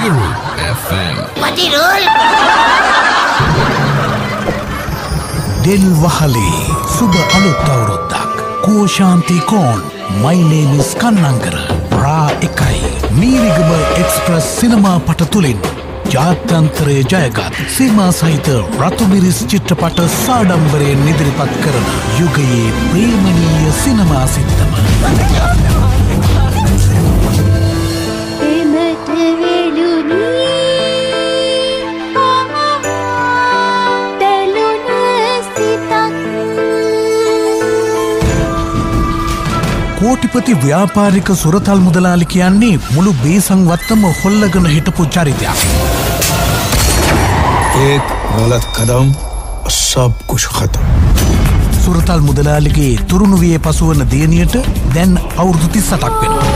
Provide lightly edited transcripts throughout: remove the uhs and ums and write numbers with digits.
Guru FM. Patirul. Del Wahale Suba Alut Awuruddak Koshanti Kon. My name is Kannangara. Ra Ekai Meerigama Express Cinema Patatulin ජාත්‍යන්තරයේ ජයගත් සීමා සහිත රතුමිරිස් චිත්‍රපට සාඩම්බරයෙන් ඉදිරිපත් කරන යුගයේ ප්‍රේමණීය සිනමා සිත්තම කෝටිපති ව්‍යාපාරික සුරතල් මුදලාලි කියන්නේ මුළු බේසංවත්තම හොල්ලගෙන හිටපු චරිතයක්. एक गलत कदम और सब कुछ खत्म. සුරතල් මුදලාලිගේ තුරුණු වියේ පසුවන දියණියට දැන් අවුරුදු 38ක් වෙනවා.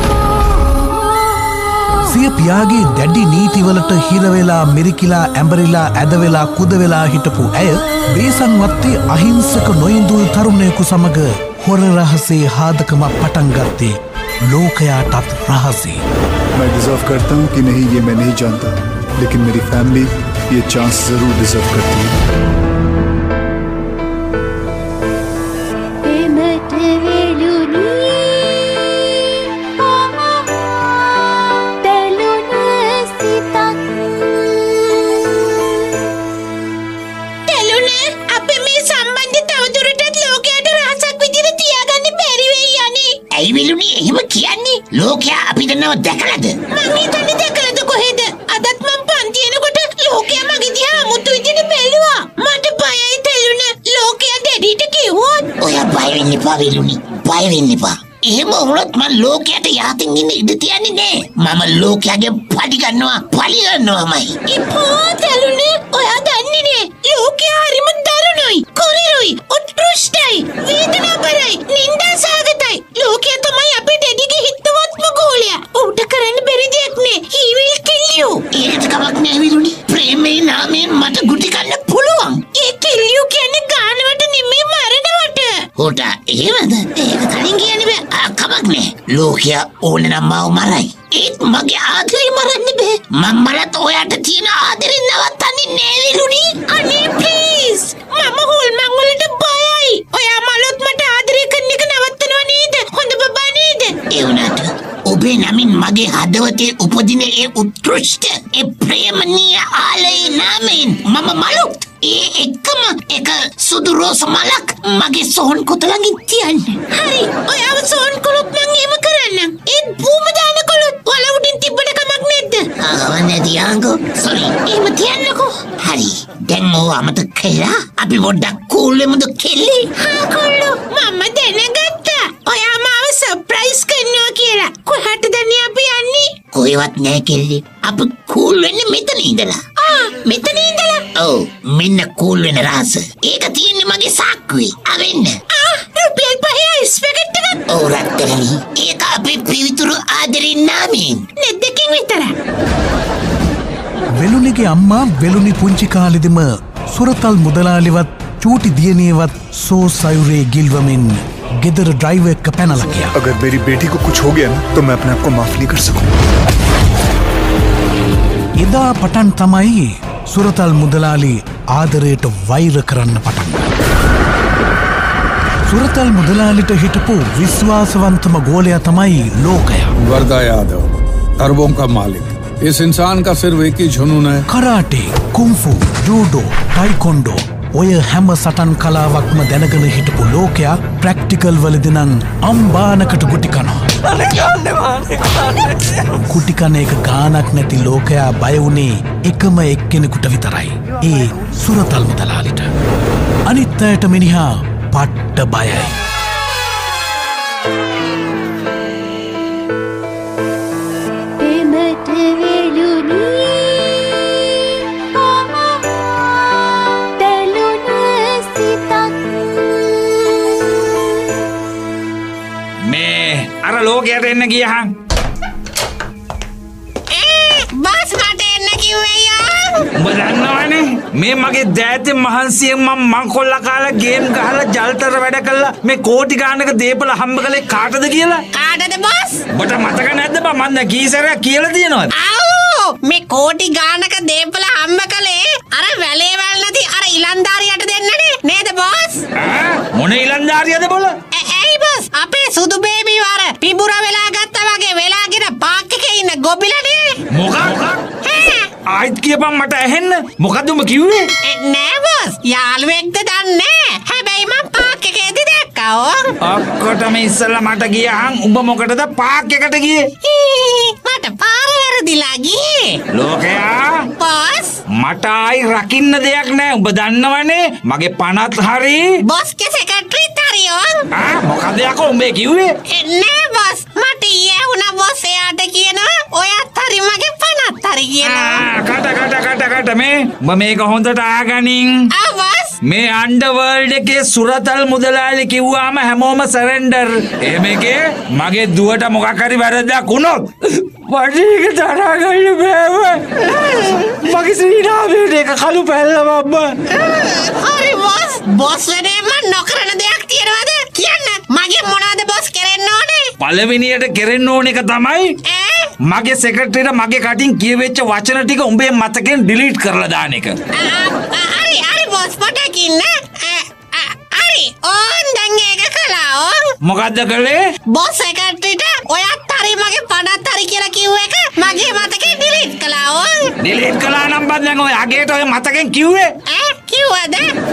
සිය පියාගේ දැඩි නීතිවලට හිර වෙලා මිරිකිලා ඇඹරිලා ඇද වෙලා කුද වෙලා හිටපු ඇය බේසංවත්තේ අහිංසක නොඉඳුල් තරුණයෙකු සමග හොර රහසේ हादकम पटंग गत्ते लोकयाटत रहसे. मैं डिजर्व करता हूँ कि नहीं ये मैं नहीं जानता, लेकिन मेरी फैमिली ये चांस जरूर डिजर्व करती है. ලෝකයා අපිට නව දැකලාද? මම හිතන්නේ දැකලාද කොහෙද? අදත් මම පන්ති එනකොට ලෝකයා මගේ දිහා අමුතු විදිහට බැලුවා. මට බයයි තෙලුණ. ලෝකයා දෙඩිට කිව්වොත් ඔයා බය වෙන්න එපා වෙලුනි. බය වෙන්න එපා. එහෙම වුණොත් මම ලෝකයට යහතින් ඉන්න ඉඩ තියන්නේ නෑ. මම ලෝකයාගේ පඩි ගන්නවාමයි. ඉපෝ තෙලුණ ඔයා දන්නේ නෑ. ලෝකයා හරිම දරුණුයි. කොරිරුයි. උත්කෘෂ්ටයි. වේදනාපරයි. නින්දාසහගතයි. ලෝකයා තමයි අපේ දෙඩිගේ හිතවත්ම ගෝලයා. ඌට කරන්න බැරි දෙයක් නෑ. He will kill you. ඒකට කමක් නෑ විරුනි. ප්‍රේමේ නාමයෙන් මට ගුටි කන්න පුළුවන්. ඒ kill you කියන්නේ ගානවට නෙමෙයි මරනවට. ඌට එහෙමද? ඒක කලින් කියන්නේ බෑ. කමක් නෑ. ලෝකයා ඕනේ නම් මාව මරයි. ඒත් මගේ ආදරේ මරන්න බෑ. මම මලත් ඔයාට තියෙන ආදරේ නවත්තන්නේ නෑ විරුනි. අනේ ප්ලීස්. මම හොල්මන් වලට බයයි. ඔයා මලොත් මට ආදරේ කරන එක නවත්තනවා නේද? හොඳ බබා නේද? ඒ වුණාට ඔබේ නමින් මගේ හදවතේ උපදින ඒ උත්කෘෂ්ඨ ඒ ප්‍රේමණීය ආලයේ නාමයෙන් මම මලොත් ඒ එක්කම එක සුදු රෝස මලක් මගේ සොහන් කොට ළඟින් තියන්න. හරි. ඔයාව සොහන් කළොත් මං එහෙම කරන්නම්. ඒත් බූම දාන කළොත් වල උඩින් තිබ්බට කමක් නැද්ද? ආවනේ දියාංගෝ. සෝරි. එහෙම තියන්නකෝ. හරි. දැන් ඕව අමතක කළා. අපි පොඩ්ඩක් කූල් වෙමුද කෙල්ලේ? හා කොල්ලෝ. මම දැනගත්තා. ඔයා මාව සර්ප්‍රයිස් කරනවා කියලා. කොහටද අපි යන්නේ? කොහෙවත් නෑ කෙල්ලේ. අපි කූල් වෙන්නේ මෙතන ඉඳලා. මෙතන ඉඳලා? ඔව්. මෙන්න කූල් වෙන රහස. ඒක තියෙන්නේ මගේ සාක්කුවේ. අවෙන්න. රුපියල් 5 අයිස් පැකට් එකක්. ඔව් රත්තරනි. ඒක අපේ පිවිතුරු ආදරේ නාමයෙන්. නෙද්දකින් විතර. වෙලුනිගේ අම්මා වෙලුනි පුංචි කාලෙදිම සුරතල් මුදලාලිවත් චූටි දියණියවත් සෝ සයුරේ ගිල්වමින් ගෙදර ඩ්‍රයිවර් එක පැනලා ගියා. अगर मेरी बेटी को कुछ हो गया ना तो मैं अपने आप को माफ नहीं कर सकूंगा. එදා පටන් තමයි සුරතල් මුදලාලි ආදරයට වෛර කරන්න පටන් ගත්තා. සුරතල් මුදලාලිට හිටපු විශ්වාසවන්තම ගෝලයා තමයි ලෝකයා. वर्दा यादव अरबों का मालिक. इस इंसान का सिर्फ एक ही जुनून है. कराटे, कुंफू, जूडो, टाइकोंडो ඔය හැම සටන් කලාවක්ම දැනගෙන හිටපු ලෝකයා ප්‍රැක්ටිකල් වලදී නම් අම්බානකට ගුටි කනවා. කුටි කන එක ගානක් නැති ලෝකයා බය වුණේ එකම එක්කෙනෙකුට විතරයි. ඒ සුරතල් මුදලාලිට. අනිත් අයට මිනිහා පට්ට බයයි. ලෝකයට එන්න ගියහන්. බස් මට එන්න කිව්වේ යා. උඹ දන්නවනේ මේ මගේ දෑතේ මහන්සියෙන් මම මංකොල්ලා කාලා ගේම් ගහලා ජල්තර වැඩ කළා මේ කෝටි ගානක දීපල හම්බ කළේ කාටද කියලා? කාටද බස්? ඔබට මතක නැද්ද බා මම කීසරයක් කියලා තියෙනවද? ආව් මේ කෝටි ගානක දේපල හම්බ කළේ අර වැලේ වැල් නැති අර ඉලන්දාරියට දෙන්නනේ නේද බොස්? මොන ඉලන්දාරියද බොල? ඇයි බොස් අපේ සුදු බේබි වර පිඹුර වෙලා ගත්තා වගේ වෙලාගෙන පාක් එකේ ඉන්න ගොබිලනේ. මොකක්? ආයිත් කියපන් මට ඇහෙන්න. මොකද්ද උඹ කිව්වේ? නෑ බොස් යාළුවෙක්ද දන්නේ. හැබැයි මම පාක් එකේදී දැක්කා. ඔක්කොටම ඉස්සෙල්ලා මට ගියහන් උඹ මොකටද පාක් එකට ගියේ? මට පාර වැරදිලා ගියේ. ලෝකයා බොස් මට ආයි රකින්න දෙයක් නෑ. උඹ දන්නවනේ මගේ පනත් හරි. බොස්ගේ සෙක්‍රටරිත් හරියෝ. මොකද යකෝ උඹේ කිව්වේ? නෑ බොස් මට ඊයේ වුණා බොස් එයාට කියනවා ඔයත් හරි මගේ පනත් හරි කියනවා. කට මේ උඹ මේක හොඳට ආගනින්. බොස් මේ අන්ඩර්වර්ල්ඩ් එකේ සුරතල් මුදලාලි කිව්වාම හැමෝම සරෙන්ඩර්. එහෙම එකේ මගේ දුවට මොකක් හරි වැරද්දක් වුණොත් වඩේක තරහා ගන්න බෑව. මගේ ශ්‍රීනාමයට එක කළු පැල්ලම අම්මා. හරි බොස් බොස් වැඩේ මම නොකරන දෙයක් තියනවද කියන්න. මගේ මොනවද බොස් කරන්න ඕනේ? පළවෙනියට කෙරෙන්න ඕන එක තමයි මගේ සෙක්‍රටරියට මගේ කටින් කියවෙච්ච වචන ටික උඹේ මතකෙන් ඩිලීට් කරලා දාන එක. හරි බොස් පොටකින්න. හරි ඕන් දැන් ඒක කළා ඕන්. මොකද්ද කළේ? බොස් සෙක්‍රටරියට ඔයත් හරි මගේ පඩත් හරි කියලා කිව්ව එක මගේ මතකෙන් ඩිලීට් කළා ඕන්. ඩිලීට් කළා නම් බත් දැන් ඔය අගේට ඔය මතකෙන් කිව්වේ? කිව්වද?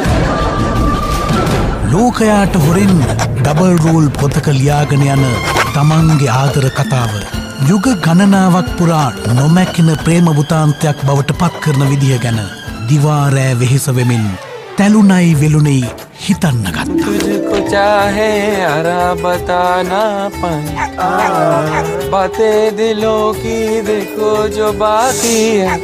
ලෝකයාට හොරෙන් ඩබල් රූල් පොතක ලියාගෙන යන තමන්ගේ ආදර කතාව යුග ගණනාවක් පුරා නොමැකෙන ප්‍රේම බුතාන්තයක් බවට පත් කරන විදිහ ගැන දිවාරෑ වෙහෙස වෙමින් තැලුණයි වෙලුණයි හිතන්න ගත්තා. तुझको चाहे अरा बताना पाए बातें दिलों की देखो जो बाकी है.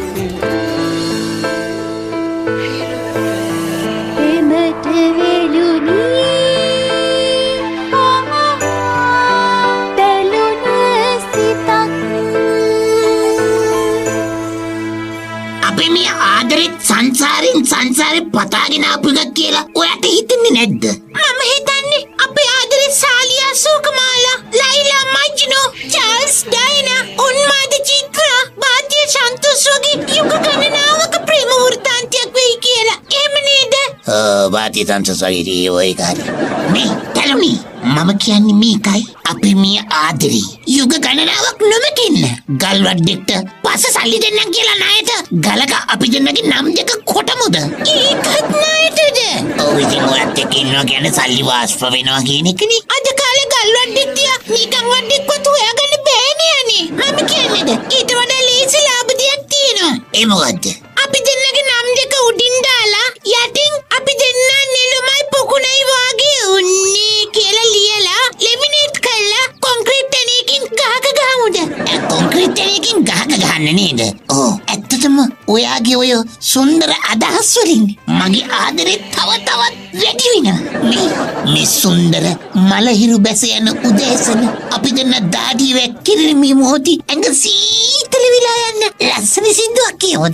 සංසාරේ පතාගෙන ආපු එකක් කියලා ඔයාට හිතෙන්නේ නැද්ද? මම හිතන්නේ අපේ ආදරේ සාලියා සෝකමාලා ලයිලා මජ්නු චාල්ස් ඩයිනා උන්මාද චිත්‍රා වාද්‍ය සන්තෝෂ් වගේ යුග ගණනාවක ප්‍රේම වෘත්තාන්තයක් වෙයි කියලා. එහෙම නේද? වාද්‍ය සන්තෝෂ් වගේ ඔය කාරි. මේ තලුනි මම කියන්නේ මේකයි අපි මේ ආදරේ යුග ගණනාවක් නොමකින්න ගල් වඩෙක්ට පස්ස සල්ලි දෙන්නම් කියලා ණයට ගලක අපි දෙන්නගේ නම් දෙක කොටමුද? ඒකත් ණයටද? ඔව් ඉතින් ඔයත් එක්ක ඉන්නවා කියන්නේ සල්ලි වාස්ප වෙනවා කියන එකනේ. අද කාලේ ගල් වඩෙක් තියා නිකන් වඩෙක්වත් හොයාගන්න බෑනේ අනේ. මම කියන්නේද ඊට වඩා ලේසි ලාභ දෙයක් තියෙනවා. ඒ මොකද්ද? අපි දෙන්නගේ නම් දෙක උඩින් දාලා යටින් අපි දෙන්න නෙළුමයි පොකුණයි වාගේ උන්නේ කියලා ලියලා ලැමිනේට් කරලා කොන්ක්‍රීට් තැනකින් ගහක ගහමුද? කොන්ක්‍රීට් තැනකින් ගහක ගහන්න නේද? ඔව් ඇත්තටම ඔයාගේ ඔය සුන්දර අදහස් වලින් මගේ ආදරේ තව තවත් වැඩි වෙනවා. මේ සුන්දර මලහිරු බැස යන උදෑසන අපි දෙන්න දාඩිය වැක්කිරෙන මේ මොහොතේ ඇඟ සීතල විලා යන්න ලස්සන සින්දුවක් කියවද?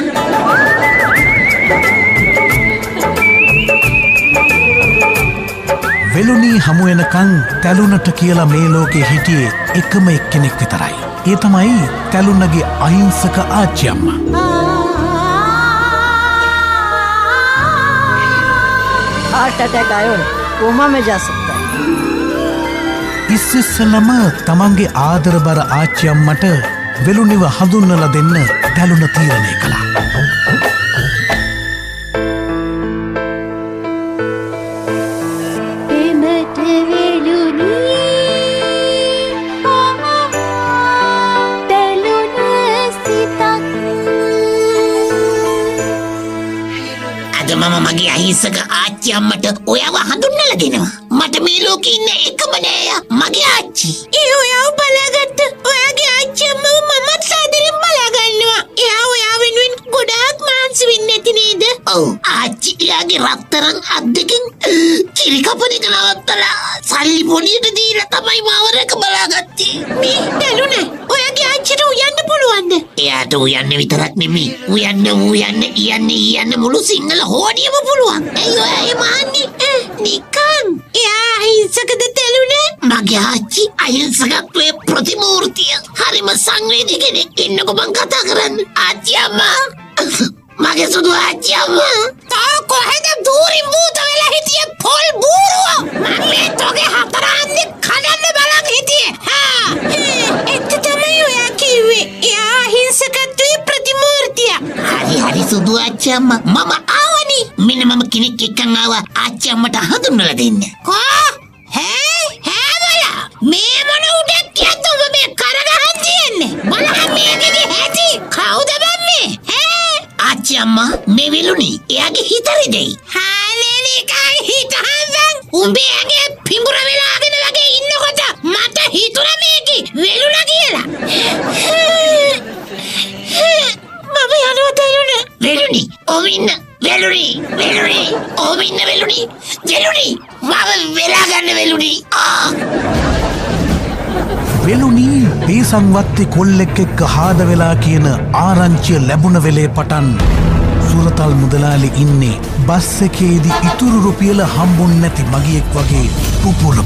වෙලුණී හමුවෙනකං තැලුනට කියලා මේ ලෝකෙ හිටියේ එකම එක්කෙනෙක් විතරයි. ඒ තමයි තැලුන්නගේ අහිංසක ආච්චි අම්මා. हार्ट अटैक आयो कोमा में जा सकता है. ඉස්සෙල්ලම තමන්ගේ ආදරබර ආච්චි අම්මට වෙලුණිව හඳුන්වලා දෙන්න තැලුන තීරණය කළා. මගේ අහිංසක ආච්චි අම්මට ඔයාව හඳුන්වලා දෙනවා. මට මේ ලෝකේ ඉන්න එකම නෑ මගේ ආච්චි. ඒ ඔයාව බලාගත්ත ඔයාගේ ආච්චි අම්මව මමත් සාදරෙන් බලා ගන්නවා. එයා ඔයා වෙනුවෙන් ගොඩාක් මහන්සි වෙන්නේ නැති නේද? ඔව් ආච්චි එයාගේ රත්තරන් අත් දෙකෙන් කිරි කපන එක නවත්තලා සල්ලි පොලියට දීලා තමයි මාවරක බලාගත්තේ. මේ දලුනේ ඔයාගේ ආච්චිට උයන්න පුළුවන්ද? එයාට උයන්න විතරක් නෙමෙයි උයන්න මුළු සිංහල හෝඩියම පුළුවන්. ඇයි ඔයා එහෙම අහන්නේ? නිකන් එයා අහිංසකද තෙලුනේ? මගේ ආච්චි අහිංසකත්වයේ ප්‍රතිමූර්තිය. හරිම සංවේදී කෙනෙක්. ඉන්නකො මං කතා කරන්න. ආච්චි අම්මා. මගේ සුදු ආච්චි අම්මා. තා කොහෙද දූරින් භූත වෙලා හිටියේ පොල් බූරුව? මම මේ තෝගේ හතරාන්දේ කඩන්න බලන් හිටියේ. එච්ච තමයි ඔයා කිව්වේ. එයා අහිංසකත්වයේ ප්‍රතිමූර්තිය. හරි සුදු ආච්චි අම්මා. මම ආවනි. මෙන්න මම කෙනෙක් එක්කන් ආවා. ආච්චි අම්මට හඳුන්වලා දෙන්න. මේ මොන උඩක්කියද ඔබ මේ කරගහන් තියන්නේ? බලන්න මේකේ ඇති. කවුද බම්මේ? ආච්චි අම්මා මේ විලුණි. එයාගේ හිත රිදෙයි. නිකන් හිතහන්. උඹේ පිඹුර වෙලාගෙන වගේ ඉන්නකොට මට හිතුණා මේකේ වෙලුණා කියලා. මම යනවා තේරුණා. වෙලුණි ඔමින්න. වෙලුණි ඔමින්න වෙලුණි. මම වෙලා ගන්න වෙලුණි. වෙලුණී බේසංවත්ති කොල්ලෙක් එක්ක හාද වෙලා කියන ආරංචිය ලැබුණ වෙලේ පටන් සුරතල් මුදලාලි ඉන්නේ බස් එකේදී ඉතුරු රුපියල හම්බුන් නැති මගියෙක් වගේ පුපුර.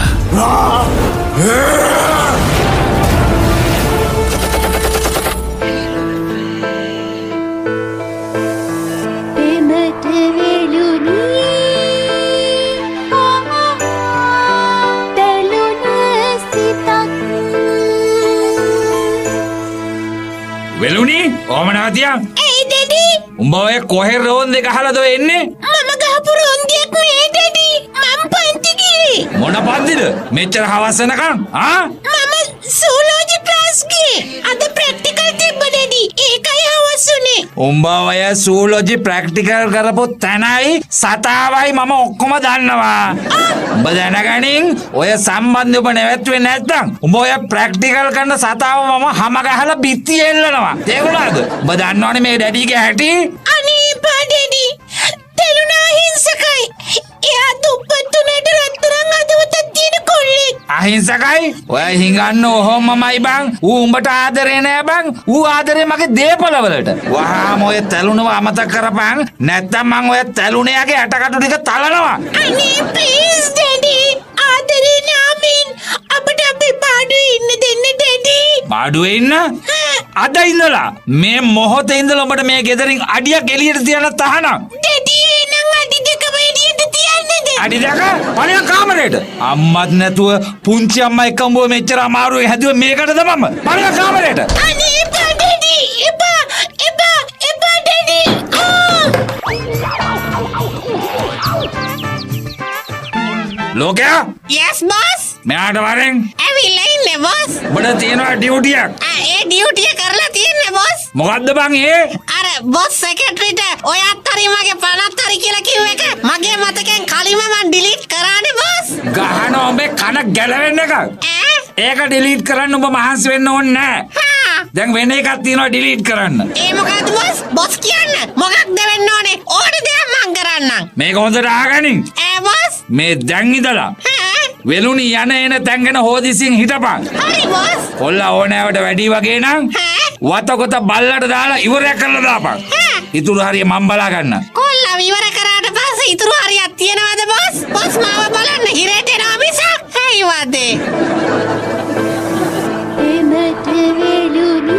වෙලුණි ඕමනාතියා. ඒ ඩැඩි. උඹ ඔය කොහෙ රෝන්දේ ගහලාද ඔය එන්නේ? මම ගහපු රෝන්දියක් නේ ඩැඩි. මම පන්ති ගියේ. මොන පන්තිද? මෙච්චර හවස වෙනකන්? මම සූලෝජි ක්ලාස් ගියේ. අද ප්‍රැක්ටිකල් තිබ්බ ඩැඩි. ඒකයි හවස උනේ. උඹ ඔය සූලෝජි ප්‍රැක්ටිකල් කරපු තැනයි සතාවයි මම ඔක්කොම දන්නවා. උඹ දැනගනින් ඔය සම්බන්ධය ඔබ නැවැත්තුවේ නැත්නම් උඹ ඔය ප්‍රැක්ටිකල් කරන සතාව මම හැම ගහලා බිත්ති එල්ලනවා. තේරුණාද? උඹ දන්නවනේ මේ ඩැඩිගේ හැටි. අනේ ඩැඩි. තෙලුණා හිංසකයි. එයා දුප්පත්තුනට රත්තරන් අදවතක් තියෙන කොල්ලෙක්. අහිංසකයි? ඔය හිඟන්න ඔහොමමයි බං. ඌ උඹට ආදරේ නෑ බං. ඌ ආදරේ මගේ දේපලවලට. වහාම ඔය තැලුණව අමතක කරපන්. නැත්තම් මං ඔය තැලුණයාගේ ඇටකටු ටික තලනවා. අනේ ප්ලීස් ඩැඩි. ආදරේ නාමින් අපිට අපේ පාඩුවේ ඉන්න දෙන්න ඩැඩි. පාඩුවේ ඉන්න? අද ඉඳලා මේ මොහොතේ ඉඳලා ඔබට මේ ගෙදරින් අඩියක් එළියට තියන්න තහනම්. ඩැඩි එනං අඩි දෙකම එළියට තියන්නද? අඩි දෙක? පළයන් කාමරේට. අම්මත් නැතුව පුංචි අම්මා එක්ක උඹව මෙච්චර අමාරුවෙන් හැදුවේ මේකටද මම? පළයන් කාමරේට. අනේ ඩැඩි. එපා ඩැඩි. ලෝකයා? Yes boss. මෙයාට වරෙන්. ඇවිල්ලා ඉන්නේ boss. ඔබට තියෙනවා ඩියුටියක්. ඒ ඩියුටිය කරලා තියන්නේ boss. මොකද්ද බං ඒ? අර boss සෙක්‍රටරිට ඔය අත්තරි මගේ පණත් හරි කියලා කිව්ව එක මගේ මතකෙන් කලින්ම මම ඩිලීට් කරානේ boss. ගහන ඔබේ කන ගැලවෙන්න එක. ඒක ඩිලීට් කරන්න ඔබ මහන්සි වෙන්න ඕනේ නැහැ. දැන් වෙන එකක් තියෙනවා ඩිලීට් කරන්න. ඒ මොකද්ද boss? boss කියන්න. මොකක්ද වෙන්න ඕනේ? ඕනේ දෙයක් මං කරන්නම්. මේක හොඳට අහගනින්. boss. මේ දැන් ඉඳලා වෙලුණි යන එන තැන් ගැන හොදිසින් හිටපන්. හරි boss. කොල්ලා ඕනෑවට වැඩි වගේ නම් වතකොත බල්ලට දාලා ඉවරයක් කරලා දාපන්. ඉතුරු හරිය මම බලා ගන්න. කොල්ලා ඉවර කරාට පස්සේ ඉතුරු හරියක් තියනවද boss? boss මාව බලන්න හිරේට එනවා මිසක්. හයි වදේ. එමෙට වෙලුණි.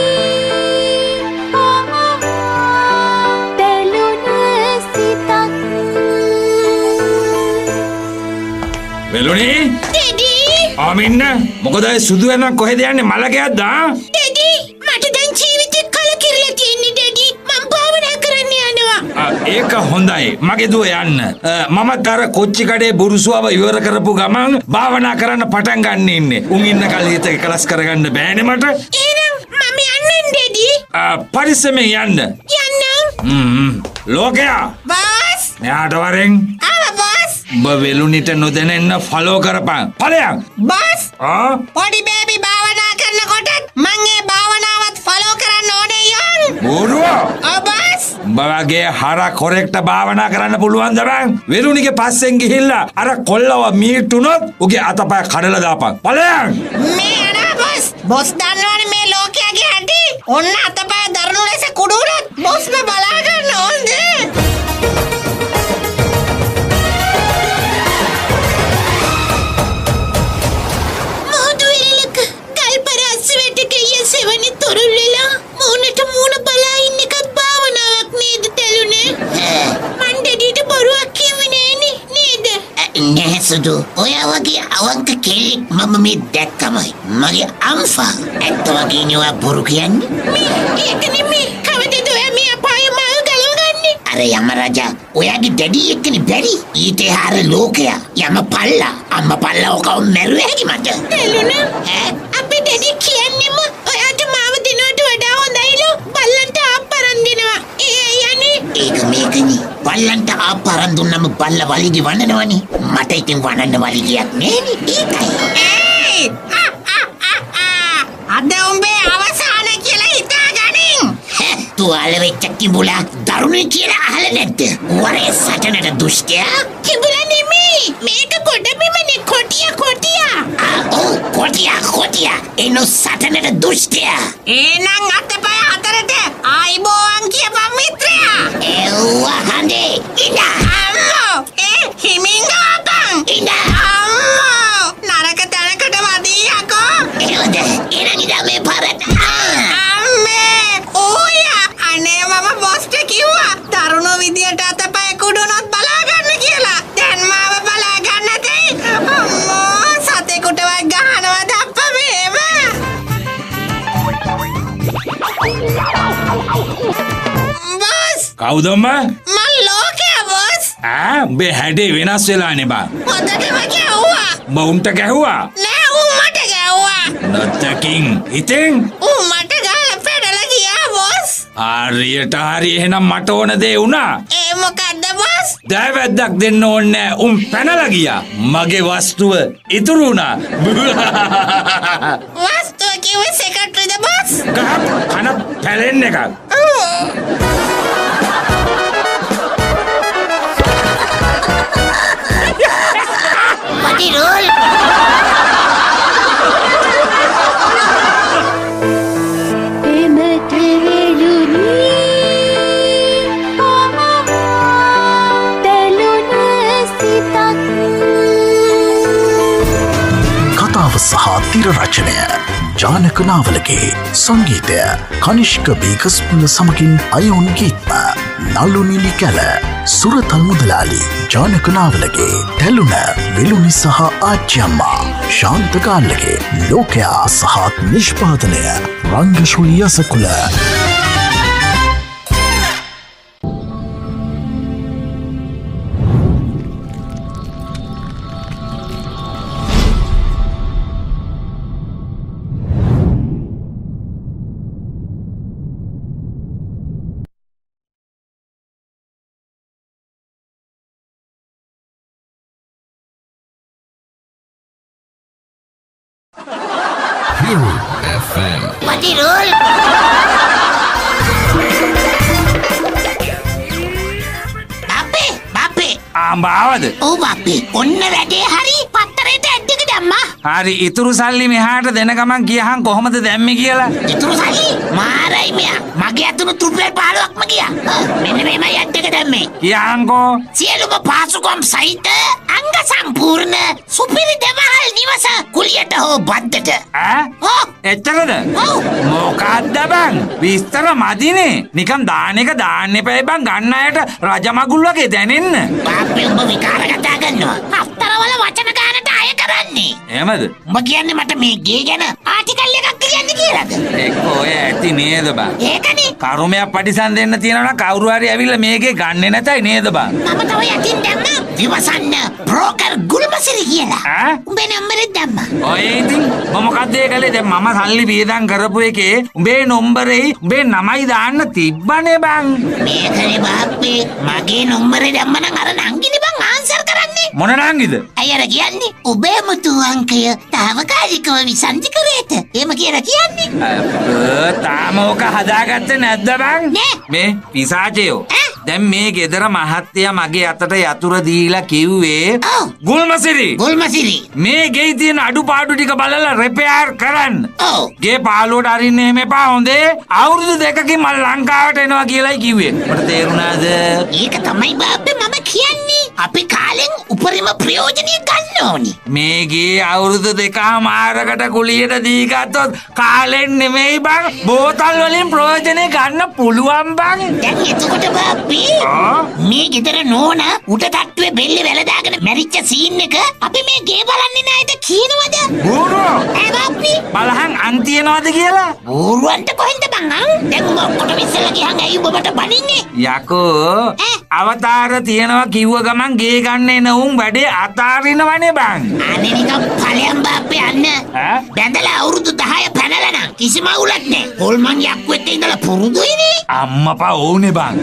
වෙලුණි? ඩැඩි. ආමින්න මොකද ඒ සුදු වෙනක් කොහෙද යන්නේ මලකයක්ද? ඩැඩි මට දැන් ජීවිතේ කලකිරලා තියෙන්නේ ඩැඩි. මම භාවනා කරන්න යනවා. ඒක හොඳයි. මගේ දුව යන්න. මමත් අර කොච්චි කඩේ බුරුසුවව ඉවර කරපු ගමන් භාවනා කරන්න පටන් ගන්න ඉන්නේ. උන් ඉන්න කල් හිත එකලස් කරගන්න බෑනේ මට. එහෙනම් මම යන්නම් ඩැඩි. පරිස්සමෙන් යන්න. යන්නම්. ලෝකයා. බස්. මෙයාට වරෙන්. බස්. ඔබ වෙලුණිට නොදැනෙන්න ෆලෝ කරපන්. ඵලයන්. බස්. පොඩි බේබි භාවනා කරනකොට මං ඒ භාවනාවත් ෆලෝ කරන්න ඕනේ යන්. බෝරුවා. බස්. බවගේ හරක් හොරෙක්ට භාවනා කරන්න පුළුවන් දබන්. වෙලුණිගේ පස්සෙන් ගිහිල්ලා අර කොල්ලව මීටුනොත් උගේ අතපය කඩලා දාපන්. ඵලයන්. මේ අනා බස්. බොස් දන්නවනේ මේ ලෝකයාගේ හැටි. ඔන්න අතපය දරනු ලෙස කුඩුනොත් බොස්ම බලා ගන්න ඕනේ. සුදු ඔය වගේ අවංක කෙල්ලෙක් මම මේ දැක්කමයි මගේ අම්ෆා ඇත්ත වගේ නෙවා බොරු කියන්නේ ඒක නෙමෙයි කවදද ඔයා මේ අපායේ මාව ගලවගන්නේ අර යම රජා ඔයාගේ ඩැඩි එක්කනේ බැරි ඊට හාර ලෝකයා යම පල්ලා අම්මා පල්ලා ඔකව මැරුවේ හැකි මට එළුණ අපේ ඩැඩි කියන්නේම ඔයාට මාව දිනුවට වඩා හොඳයිලු බල්ලන්ට ආපරන් දෙනවා යන්නේ ඒක මේකනේ බල්ලන්ට ආපරන් දුන්නම බල්ල වලිගි වන්නනවනේ මට ඉතින් වන්නන්න වලිගියක් නෑනේ ඒකයි අද උඹේ අවසාන කියලා හිතාගනින් තුවාල වෙච්ච කිඹුලා දරුණුයි කියලා අහලා නැද්ද වරේ සටනට දුෂ්ටයා කිඹුලා නෙමෙයි මේක කොටබිමනේ කොටියා එනු සටනට දුෂ්ටයා එහෙනම් අතපය අතරට ආයිබෝවන් කියපන් මිත්‍රයා එව්වා හඳේ ඉන්න අම්මෝ හිමින් ආපන් ඉන්න අම්මෝ නරක තැනකට වදී යකෝ එවද එනන් ඉඳ මේ පාරට අම්මේ ඕයා අනේ මම බොස්ට කිව්වා තරුණ විදියට අතපය කුඩුනොත් බලා ගන්න කියලා දැන් මාව බලා ගන්න තේ අම්මෝ සතෙකුටවත් ගහනවද අප්පා මේව බස් කවුදම්ම මං ලෝකයා බස් උඹේ හැඩේ වෙනස් වෙලානේ බා හොඳටම ගැහුවා බවුන්ට ගැහුවා නෑ ඌ මට ගැහුවා නොත්තකින් ඉතින් ඌ මට ගහලා පෙරලා ගියා බොස් හරියට හරි එහෙනම් මට ඕන දේ වුණා ඒ මොකද්ද බොස් දෑවැද්දක් දෙන්න ඕනේ උන් පැනලා ගියා මගේ වස්තුව ඉතුරු වුණා වස්තුව කිව්වේ සෙක්‍රටරිද බොස් කන පැලෙන්න එකක් Pati roll. කතාව සහ තිර රචනය ජානක නාවලගේ සංගීතය කනිෂ්ක බේකස්පුල සමගින් අයුන් ගීත්ම නලු නිලි කැල සුරතල් මුදලාලි ජානක නාවලගේ තැලුණ වෙලුනි සහ ආච්චියම්මා ශාන්තකාල්ලගේ ලෝකයා සහ නිෂ්පාදනය රංගශ්‍රී යසකුල Hero FM. Pati roll. Bape. ආම්බාවද ඔව් bape. ඔන්න වැඩේ හරි පත්තරේට ඇඩ් එක දැම්මා. හරි ඉතුරු සල්ලි මෙහාට දෙන ගමන් කියහන් කොහොමද දැම්මේ කියලා ඉතුරු සල්ලි මාරයි මෙයා. මගේ අතුණු රුපියල් 15ක්ම ගියා. මෙන්න මේමයි ඇඩ් එක දැම්මේ. කියහන්කෝ සියලුම පාසුකම් සහිත අංග සම්පූර්ණ සුපිරි දෙමහල් නිවස කුලියට හෝ බද්දට. එච්චරද ඔව්. මොකක්ද බං විස්තර මදිනේ නිකන් දාන එක දාන්න එපා බං ගන්න අයට රජමගුල් වගේ දැනෙන්න bape උඹ විකාර කතා කරනවා. හතරවල වචන ගන්නට අය කරන්නේ. එහෙමද උඹ කියන්නේ මට මේ ගේ ගැන ආටිකල් එකක් කියන්න කියලාද? එක්ක ඔය ඇති නේද බං ඒකනේ. කරුමයක් පටිසන් දෙන්න තියෙනවා නම් කවුරු හරි ඇවිල්ලා මේකේ ගන්නෙ නැතයි නේද බං මම තව යටින් දැම්මා. විමසන්න බ්‍රෝකර් ගුල්මසිරි කියලා. උඹේ නම්බරෙත් දැම්මා. ඔය ඉතින් මම මොකක්ද ඒ කළේ දැන් මම සල්ලි වියදම් කරපු එකේ උඹේ නම්බරේ උඹේ නමයි දාන්න තිබ්බනේ බං මේකනේ bape මගේ නම්බරේ දැම්ම නම් අර නංගිනි බං ආන්සර් කරන්නේ. මොන නංගිද අයර කියන්නේ ඔබේ මුතු අංකය තාවකාලිකව විසන්ධි කරේත. එහෙම කියලා කියන්නේ. තාම ඕක හදාගත්තේ නැද්ද බං නෑ. මේ පිසාචයෝ දැන් මේ ගෙදර මහත්තයා මගේ අතට යතුර දීලා කිව්වේ ගුල්මසිරි මේ ගේ තියෙන අඩුපාඩු ටික බලලා රිපෙයාර් කරන්න. ඔව්. ගේ පාළුවට අරින්න එහෙම එපා හොඳේ. අවුරුදු දෙකකින් මම ලංකාවට එනවා කියලායි කිව්වේ. මට තේරුණාද? ඒක තමයි bape මම කියන්නේ. අපි කාලෙන් උපරිම ප්‍රයෝජනය ගන්න ඕනි. මේගේ අවුරුදු 2මාරකට කුලියට දී ගත්තොත් කාලෙන් නෙමෙයි බං බෝතල් වලින් ප්‍රයෝජනය ගන්න පුළුවන් බං. දැන් එතකොට බාප්පි මේ ගෙදර නෝන උඩ තට්ටුවේ බෙල්ල වැලදාගෙන මැරිච්ච සීන් එක අපි මේ ගේ බලන්නේ නැයිද කියනවද? බූරුවෝ බාප්පි බලහන් අන් තියනවද කියලා? බූරුවන්ට කොහෙන්ද බං? දැන් ඔක්කොටම ඉස්සලා ගියන් ඇයි ඔබට බනින්නේ? යකෝ අවතාර තියනවා කිව්ව ගමන් ගේ ගන්න එන උන් වැඩේ අතාරිනවනේ බං. අනේ නිකන් ඵලයන් බාප්පි අන්න. බැඳලා අවුරුදු 10 පැනලා නම් කිසිම අවුලක් නැහැ. හොල්මන් යක්කුවෙක් ඉඳලා පුරුදුයිනේ. අම්මපා ඕනේ බං.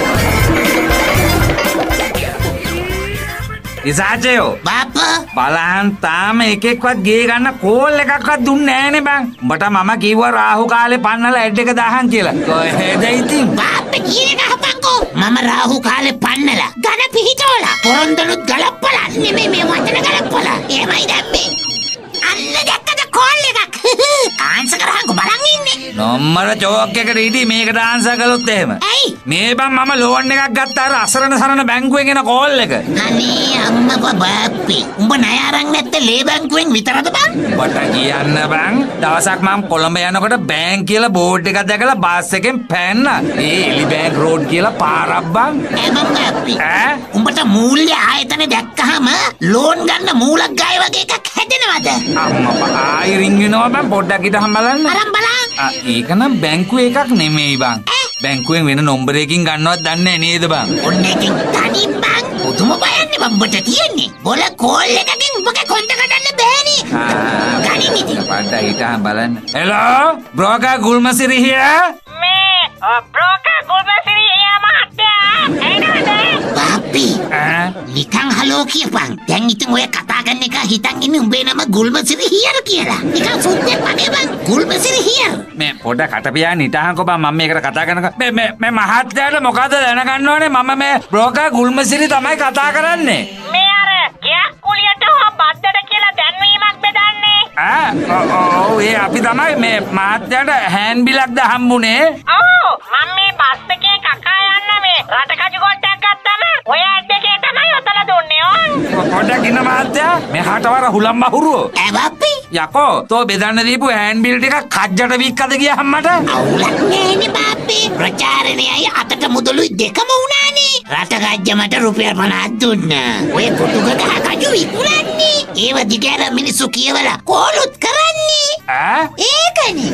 ඉසාචයෝ බාප්පා බලහන් තාම එකෙක්වත් ගේ ගන්න කෝල් එකක්වත් දුන්නේ නැහනේ බං. උඹට මම කිව්වා රාහු කාලේ පන්නලා ඇඩ් එක දාහන් කියලා. කොහෙද ඉතින්? බාප්පා කියන එක අහපන්කෝ. මම රාහු කාලේ පන්නලා ඝන පිහිටවලා පොරොන්දනුත් ගලප්පලා නෙමෙයි මේ වචන ගලප්පලා. එහෙමයි දැම්මේ. අන්න දැක්කද කෝල් එකක්. ආන්සර් කරහන්කෝ බලන් ඉන්නේ. නොම්මර චෝක් එකට ඉදී මේකට ආන්සර් කළොත් එහෙම. ඇයි? මේ බං මම ලෝන් එකක් ගත්තා අර අසරණ සරණ බැංකුවෙන් එන කෝල් එක. අනේ අම්මා බාප්පි. උඹ ණය අරන් නැත්තේ ලේ බැංකුවෙන් විතරද බං? උඹට කියන්න බං දවසක් මම කොළඹ යනකොට බෑන්ක් කියලා බෝඩ් එකක් දැකලා බස් එකෙන් පැන්නා. ඒ එලි බෑන්ක් රෝඩ් කියලා පාරක් බං. එමම් බාප්පි. ඈ උඹට මූල්‍ය ආයතන දැක්කහම ලෝන් ගන්න මූලග්ගාය වගේ එකක් හැදෙනවද? අම්මා ආයි රින් වෙනවා බං පොඩ්ඩක් හිටහම් බලන්න. අරන් බලන්න. ඒක නම් බැංකුවේ එකක් නෙමෙයි බං. බැංකුවෙන් වෙන නම්බරයකින් ගන්නවත් දන්නේ නේද බං? ඔන්න එකකින් තනි බං. පුදුම බයන්නේ බම්බට තියෙන්නේ. බොල කෝල් එකකින් උඹගේ කොන්ද කඩන්න බෑනේ. ගනින් ඉතින්. පොඩ්ඩක් හිටහම් බලන්න. Hello broker Gulmasiri here. මේ බ්‍රෝකර් ගුල්මසිරි here මහත්තයා. එනවද? බාප්පි. නිකන් හලෝ කියපන්. දැන් ඉතින් ඔය කතා කරන එක හිතන් ඉන්නේ උඹේ නම ගුල්මසිරි here කියලා. නිකන් සුද්දෙක් වගේ බං. ගුල්මසිරි here. මේ පොඩ්ඩක් කටපියාගෙන හිටහන්කෝ බං මම මේකට කතා කරනකොට මේ මහත්තයාට මොකද දැනගන්න ඕනේ මම මේ බ්‍රෝකර් ගුල්මසිරි තමයි කතා කරන්නේ. මේ අර ගයක් කුලියට හො බද්දට කියලා දැන්වීමක් බෙදන්නේ. ඔව් ඒ අපි තමයි මේ මහත්තයාට හෑන් බිලක්ද හම්බුනේ. ඔව් මම මේ බස් එකේ කකා යන්න මේ රටකජු කොට්ටයක් ගත්තම ඔය ඇඩ් එකේ තමයි ඔතල දුන්නේ ඕන්. පොඩ්ඩක් ඉන්න මහත්තයා මෙහාට වර හුලම් බහුරුවෝ. බාප්පි. යකෝ තෝ බෙදන්න දීපු හෑන් බිල් ටික කජ්ජට වික්කද ගියහම මට? අවුලක් නෑනේ බාප්පි. ප්‍රචාරණයයි අතට මුදලුයි දෙකම උනානේ. රට ගජ්ජ මට රුපියල් 50ක් දුන්නා. ඔය කොටුක ගහ කජු විකුණන්නේ. ඒව දිගට මිනිස්සු කියවලා කෝලුත් කරන්නේ. ඒකනේ.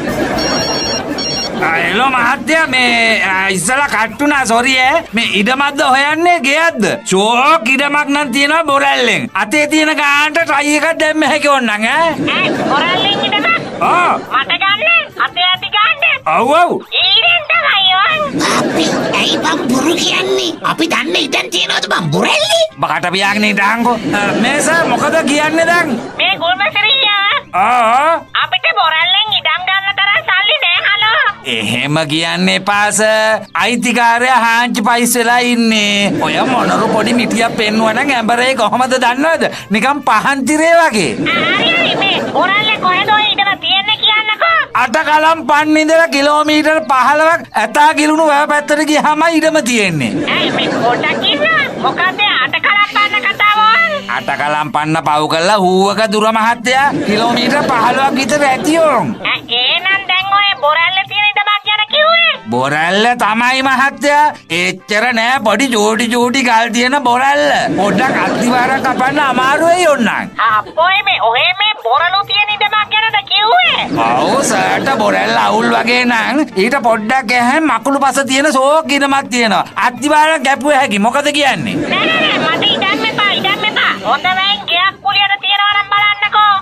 එලෝ මහත්තයා මේ ඉස්සලා කට්ටුනා සොරි මේ ඉඩමක්ද හොයන්නේ ගෙයක්ද? ෂෝක් ඉඩමක් නම් තියෙනවා බොරැල්ලෙන්. අතේ තියෙන ගානට ට්‍රයි එකක් දැම්ම හැකි ඕනනම් බොරැල්ලෙන් ඉඩමක්? ඔව්. මට ගන්න අතේ ඇති ගන්න. ඔව් ඔව්. ඊරෙන් තමයි ඕන්. බාප්පි ඇයි බං බොරු කියන්නේ? අපි දන්න ඉඩම් තියනවද බං බොරැල්ලි? බකට පියාගෙන ඉඳහන්කෝ. මේ සර් මොකද කියන්නේ දැන්? මේ ගුල්මසිරියා අපිට බොරැල්ලෙන් ඉඩම් ගන්න තරම් සල්ලි නෑ හලෝ. එහෙම කියන්න එපා සර්. අයිතිකාරයා හාන්චි පයිස් වෙලා ඉන්නේ. ඔය මොනරු පොඩි මිටියක් පෙන්නුවනම් ඇඹරේ කොහමද දන්නවද? නිකන් පහන් තිරේ වගේ. හරි මේ බොරැල්ලේ කොහෙද ඔය ඉඩම තියෙන්නේ කියන්නකෝ. අටකලම් පන්න ඉඳලා කිලෝමීටර් 15ක් ඇතා ගිලුණු වැව පැත්තට ගියාම ඉඩම තියෙන්නේ. ඇයි මේ පොඩක් ඉන්න මොකද අටකලම් පන්න කතාව? අටකලම් පන්න පව් කළා හූවක දුර මහත්තයා කිලෝමීටර් 15ක් විතර ඇතියෝන්. එහෙනම් දැන් ඔය බොරැල්ලේ තියෙන ඉඩමක් ගැන කිව්වේ? බොරැල්ල තමයි මහත්තයා. එච්චර නෑ පොඩි ජෝඩි ගල් තියෙන බොරැල්ල. පොඩ්ඩක් අත්තිවාරක් කපන්න අමාරු වෙයි ඕන්නම්. අප්පෝයි මේ ඔහෙ මේ බොරළු තියෙන ඉඩමක් ගැනද කිව්වේ? ඔව් සර්ට බොරැල්ල අවුල් වගේ නම් ඊට පොඩ්ඩක් එහම මකුළු පස තියෙන සෝක් ඉඩමක් තියෙනවා. අත්තිවාරක් කැපුවේ හැකි. මොකද කියන්නේ? නෑ මට ඉඩම් එපා. හොඳ වෙයින් ගයක් කුලියට තියනවා නම් බලන්නකෝ.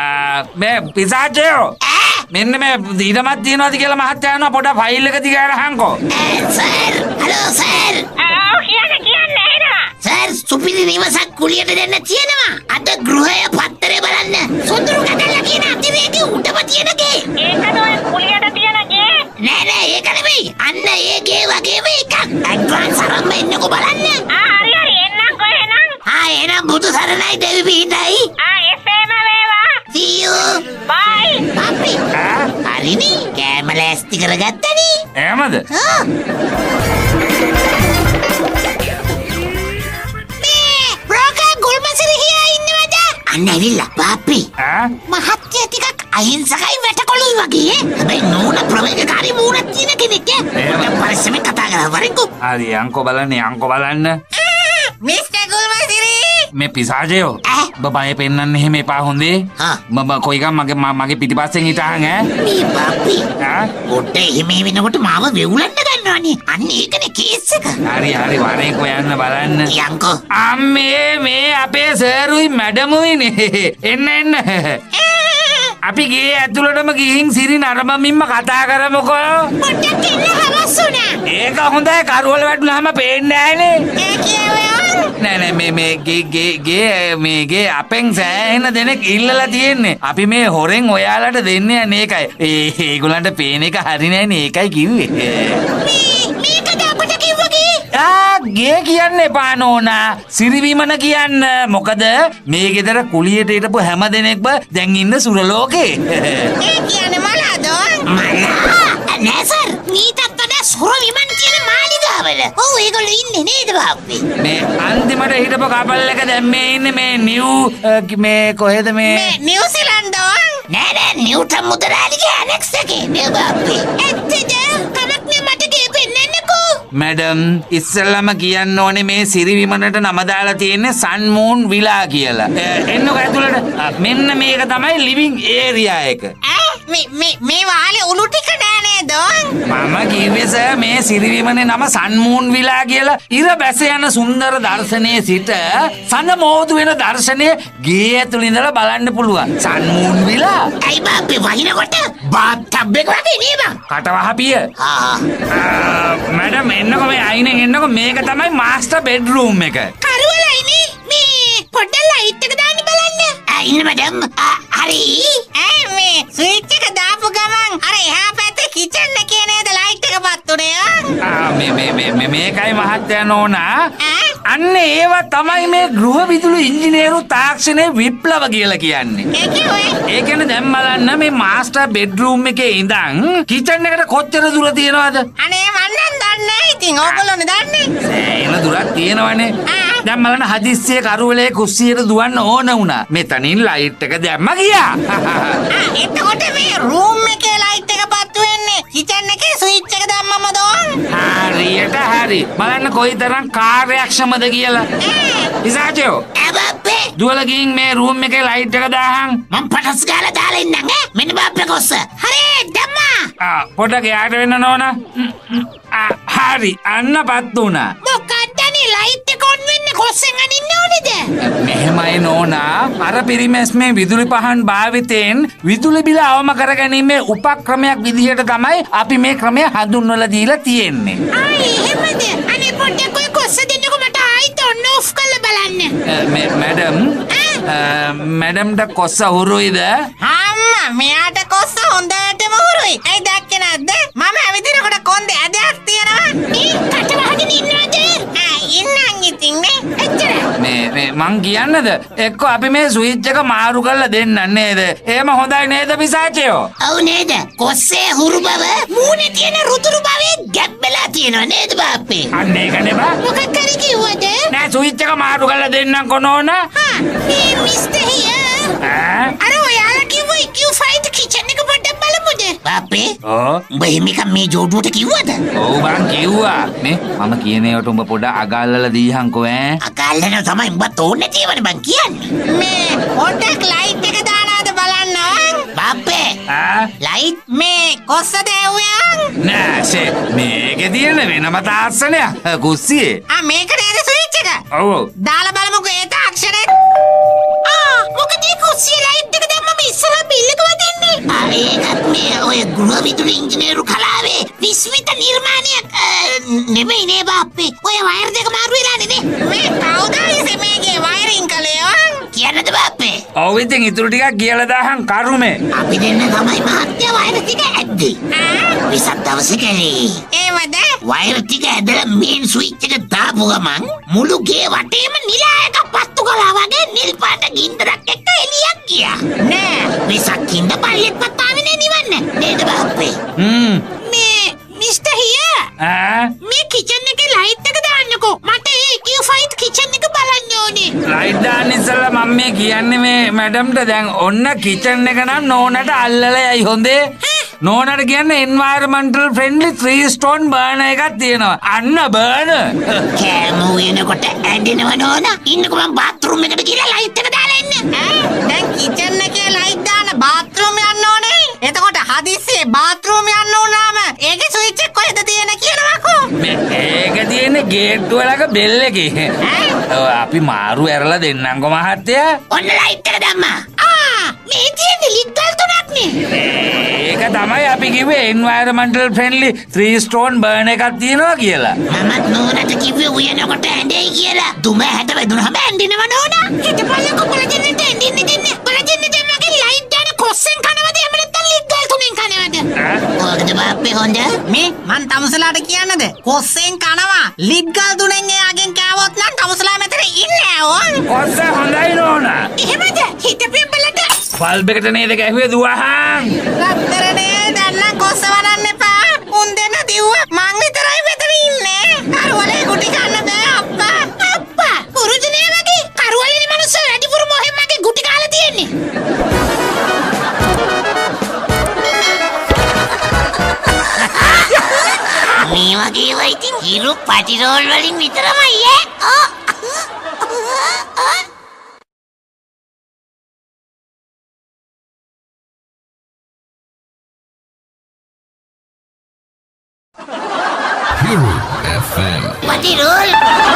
මේ පිසාචයෝ මෙන්න මේ ඉඩමක් තියනවාද කියලා මහත්තයා යනවා පොඩ ෆයිල් එක දිගට අහන්නකෝ. Sir hello sir. කියන්නේ එනවා. සර් සුපිරි නිවසක් කුලියට දෙන්න තියෙනවා. අද ගෘහය පත්තරේ බලන්න. සොඳුරු කඩලා කියන අතිරේගේ උඩම තියෙන ගේ. ඒකද ඔය කුලියට තියෙන ගේ? නෑ ඒක නෙමෙයි. අන්න ඒ ගේ වගේම එකක්. ඇඩ්වාන්ස් අරන් එන්නකෝ බලන්න. හරි එන්නකෝ එහෙනම්. එනම් බුදු සරණයි දෙවි පිහිටයි. එසේම වේවා. See you. bye. අපි හරිනේ කෑම ලෑස්ති කරගත්තනේ. එහෙමද? මේ අන්න ඇවිල්ලා බාප්පි. මහත්ය ටිකක් අහිංසකයි වැටකොළුයි වගේ. හැබැයි නෝන ප්‍රවේගකාරී මූණක් තියෙන කෙනෙක්. මට පරිස්සමෙන් කතා කරලා වරෙන්කෝ. හරි අංකෝ බලන්න. මිස්ටර් ගුල්මසිරි. මේ පිසාජයෝ බබාය පෙන්වන්න එහෙම එපා හොඳේ. මම කොයිකම් මගේ පිටිපස්සෙන් හිටහන් මේ බාප්පි. පොඩ්ඩේ එහෙම වෙනකොට මාව වෙවුලන්න ගන්නවනේ. අන්න ඒකනේ කේස් එක. හරි වරේකෝ යන්න බලන්න. යන්කෝ. අම්මේ මේ අපේ සර්ුයි මැඩමුයිනේ. එන්න. අපි ගේ ඇතුළටම ගිහින් සිරි නරඹමින්ම කතා කරමුකෝ. පොඩ්ඩක් ඉන්න හවස් වුණා. ඒක හොඳයි කරුවල වැටුනහම පේන්නේ නැහනේ. ඒ කියන්නේ නෑ මේගේ අපෙන් සෑහෙන දෙනෙක් ඉල්ලලා තියෙන්නේ. අපි මේ හොරෙන් ඔයාලට දෙන්නේ අනේකයි. ඒගොල්ලන්ට පේන එක හරි නෑනේ ඒකයි කිව්වේ. මේකද අපට කිව්වගේ? ගේ කියන්න එපා නෝනා. සිරිවිමන කියන්න. මොකද මේ ගෙදර කුලියට හිටපු හැම දෙනෙක්ම දැන් ඉන්න සුරලෝකේ. ඒ කියන්නේ මලාද? මලා නෑ සර්. මීටත් වඩා සුරවිමන් කියන මාලිගාවල. ඔව් ඒගොල්ලෝ ඉන්නේ නේද බාප්පි? මේ අන්තිමට හිටපු කපල් එක දැන් මේ ඉන්නේ මේ නිව් මේ කොහෙද මේ නිව්සීලන්ත. නෑ නිව්ටන් මුදලාලිගේ ඇනෙක්ස් එකේ නේ බාප්පි. ඇත්තද? කමක් නෑ මට ගේ පෙන්නන්නකෝ. මැඩම් ඉස්සෙල්ලාම කියන්න ඕනේ මේ සිරිවිමනට නම දාලා තියෙන්නේ සන් මූන් විලා කියලා. එන්නකෝ ඇතුළට. මෙන්න මේක තමයි ලිවිං ඒරියා එක. මේ වාලේ උණු ටික නෑ නේද? මම කිව්වේ සර් මේ සිරිවිමනේ නම සන් මූන් විලා කියලා. ඉර බැස යන සුන්දර දර්ශනයේ සිට සඳ මෝදු වෙන දර්ශනය ගේ ඇතුළේ ඉඳලා බලන්න පුළුවන්. Sun moon villa. ඇයි බාප්පි වහිනකොට බාත්ටබ් එක වගේ නේ බං? කටවහපිය. මැඩම් එන්නකො මේ අයිනෙන් එන්නකො මේක තමයි මාස්ටර් බෙඩ්රූම් එක. කරුවලයිනේ මේ පොඩ්ඩක් ලයිට් එක දාන්න බලන්න. ඉන්න මැඩම්. හරි. මේ ස්විච් එක දාපු ගමන් අර එහා පැත්තේ කිචන් එකේ නේද ලයිට් එක පත් උනේ? මේකයි මහත්තයා නෝනා. අන්න ඒව තමයි මේ ගෘහ විදුලි ඉංජිනේරු තාක්ෂණයේ විප්ලව කියලා කියන්නේ. ඒ කියන්නේ දැන් බලන්න මේ මාස්ටර් බෙඩ්රූම් එකේ ඉඳන් කිචන් එකට කොච්චර දුර තියෙනවද? අනේ මන් නම් දන්නේ නැහැ. ඉතින් ඕගොල්ලෝනේ දන්නේ. එන දුරක් තියෙනවනේ. දැන් බලන්න හදිස්සියේ කරුවලේ කුස්සියට දුවන්න ඕන වුණා. මෙතනින් ලයිට් එක දැම්ම ගියා. එතකොට මේ රූම් එකේ ලයිට් එක පත්තු වෙන්නේ කිචන් එකේ ස්විච් එක දැම්මම දෝන්. හරියට හරි. බලන්න කොයිතරම් කාර්යක්ෂමද කියලා. ඉසාචෝ. බාප්පේ. දුවලා ගිහින් මේ රූම් එකේ ලයිට් එක දාහන්. මම පටස් ගාලා දාලා ඉන්නම් ඈ. මෙන්න බාප්පේ කොස්ස. හරි දැම්මා. පොඩ්ඩක් යාට වෙන්න නෝනා. හරි අන්න පත් වුණා. මොකක්දනේ ලයිට් එක ඔන් වෙන්නේ කොස්සෙන් අනින්න ඕනේද? මෙහෙමයි නෝනා. අර පිරිමැස් මේ විදුලි පහන් භාවිතයෙන් විදුලි බිල අවම කරගැනීමේ උපක්‍රමයක් විදිහට තමයි අපි මේ ක්‍රමය හඳුන්වලා දීලා තියෙන්නේ. එහෙමද? අනේ පොඩ්ඩක් ඔය කොස්ස දෙන්නකො මට ආයිත් ඔන්න ඔෆ් කරලා බලන්න. මැඩම්ට කොස්ස හුරුයිද? අම්මා මෙයාට කොස්ස හොඳටම හුරුයි. ඇයි දැක්කේ නැද්ද? මම ඇවිදිනකොට කොන්දේ ඇදයක් තියෙනවා. මේ කට වහගෙන ඉන්නවද? ඉන්නම් ඉතින් නේ. එච්චර. මේ මං කියන්නද? එක්ක අපි මේ ස්විච් එක මාරු කරලා දෙන්න නේද? එහෙම හොඳයි නේද පිසාචයෝ? ඔව් නේද? කොස්සේ හුරු බව මූණේ තියෙන රුතුරු භාවයේ ගැබ්බලා තියෙනවා නේද බාප්පේ? අන්න ඒක නේ බා. මොකක් කරි කිව්වද? නෑ ස්විච් එක මාරු කරලා දෙන්නම් කොනෝනා. මේ මිස්ටර් හියා. අර ඔයාලා කිව්ව Q5 කිචන් එක පොඩ්ඩක් බලමුද? බාප්පේ. උඹ හිමික මේ ජෝඩුවට කිව්වද? ඔව් බං කිව්වා. මේ මම කියන ඒවට උඹ පොඩ අගල්ලලා දීහන්කෝ ඈ. අගල්ලන තමයි උඹ තෝන්නේ තියෙන්නේ බං කියන්නේ. මේ පොඩ්ඩක් ලයිට් එක දානවාද බලන්න. බාප්පේ. ලයිට් මේ කොස්සද ඇව්වේ? නෑ මේකේ තියෙන වෙනම තාක්ෂණයක් කුස්සියේ. මේක නේද ස්විච් එක? ඔව්. දාලා බලමුකෝ ඒ තාක්ෂණය. මොකද මේ කුස්සියේ ලයිට් එක දැම්මම ඉස්සරහ බිල් එක වදින්නේ. ඒකත් මේ ඔය ගෘහ විදුලි ඉංජිනේරු කලාවේ විශ්විත නිර්මාණයක් නෙමෙයි නේ බාප්පේ. ඔය වයර් දෙක මාරු වෙලානේ නේ. මේ කවුද ඉතින් මේකේ වයරින් කළේ? කියන්නද බාප්පේ? ඔව් ඉතින් ඉතුරු ටිකක් කියලා දාහන් කරුමේ. අපි දෙන්න තමයි මහත්ය වයර් ටික ඇද්දේ. විසක් දවසේ කලේ. ඒවද? වයර් ටික ඇදලා මේන් ස්විච් එක දාපු ගමන් මුළු ගේ වටේම නිලා එක පත්තු කළා වගේ නිල් පාට ගින්දරක් එක්ක එළියක් ගියා. නෑ විසක් කින්ද පල්ලෙත් පත්තාවේ නිවන්න. නේද බාප්පේ? මේ මිස්ටර් හියා. මේ කිචන් එකේ ලයිට් එක දාන්නකෝ. මට ඒ Q5 කිචන් එක බලන්න ඕනේ. ලයිට් දාන්න ඉස්සෙල්ලා මම මේ කියන්නේ මේ මැඩම්ට දැන් ඔන්න කිචන් එක නම් නෝනට අල්ලලා යයි හොඳේ. නෝනට කියන්නේ environmental friendly 3 stone burner එකක් තියෙනවා. අන්න burner. කෑම උයනකොට ඇඬෙනව නෝන. ඉන්නකො මම බාත්රූම් එකට ගිහලා ලයිට් එක දාලා එන්න. දැන් කිචන් එකේ ලයිට් දාන්න බාත්රූම් යන්න ඕනේ. එතකොට හදිස්සියේ බාත්රූම් යන්න උනාම ඒකේ ස්විච් එක කොහෙද තියෙන කියනවාකෝ. ඒක තියෙන්නේ ගේට්ටුව ළඟ බෙල් එකේ. අපි මාරු ඇරලා දෙන්නම්කො මහත්තයා. ඔන්න ලයිට් එක දැම්මා. මේ තියෙන්නේ ලික්කල් තුනක් නේ. ඒක තමයි අපි කිව්වේ environmental friendly 3 stone burner එකක් තියෙනවා කියලා. මමත් නෝනට කිව්වේ උයනකොට ඇඬෙයි කියලා. දුම හැට වැදුනහම ඇඬෙනව නෝනා. හිටපල්ලකෝ බලජින්නෙට ඇඬෙන්නේ දෙන්නේ. බලජින්නෙට මගේ ලයිට් දාන කොස්සෙන් කනවද එහෙම නැත්නම් ලික්කල් තුනෙන් කනවද? ඔයගොල්ලෝ බාප්පේ හොඳ. මේ මං තමුසලාට කියන්නද? කොස්සෙන් කනවා. ලිග්ගල් තුනෙන් එයාගෙන් කෑවොත් නම් තමුසලා මෙතන ඉන්නේ ඕන්. කොස්ස හොඳයි නෝනා. එහෙමද? හිටපින් බලන්න. බල්බ් එකට නේද ගැහුවේ දුවහන්. රත්තරනේ දැන් නම් කොස්ස වඩන්න එපා. උන් දෙන්න දිව්ව මං විතරයි මෙතන ඉන්නේ. අරවලේ ගුටි කන්න බෑ අප්පා. අප්පා පුරුදුනේ වගේ කරුවලේ මිනිස්සු වැඩිපුර මොහෙන් මගේ ගුටි කාලා තියෙන්නේ. මේ වගේ වයිතින් හිරු පටිරෝල් වලින් විතරමයි ඈ. Hero FM. පටිරෝල්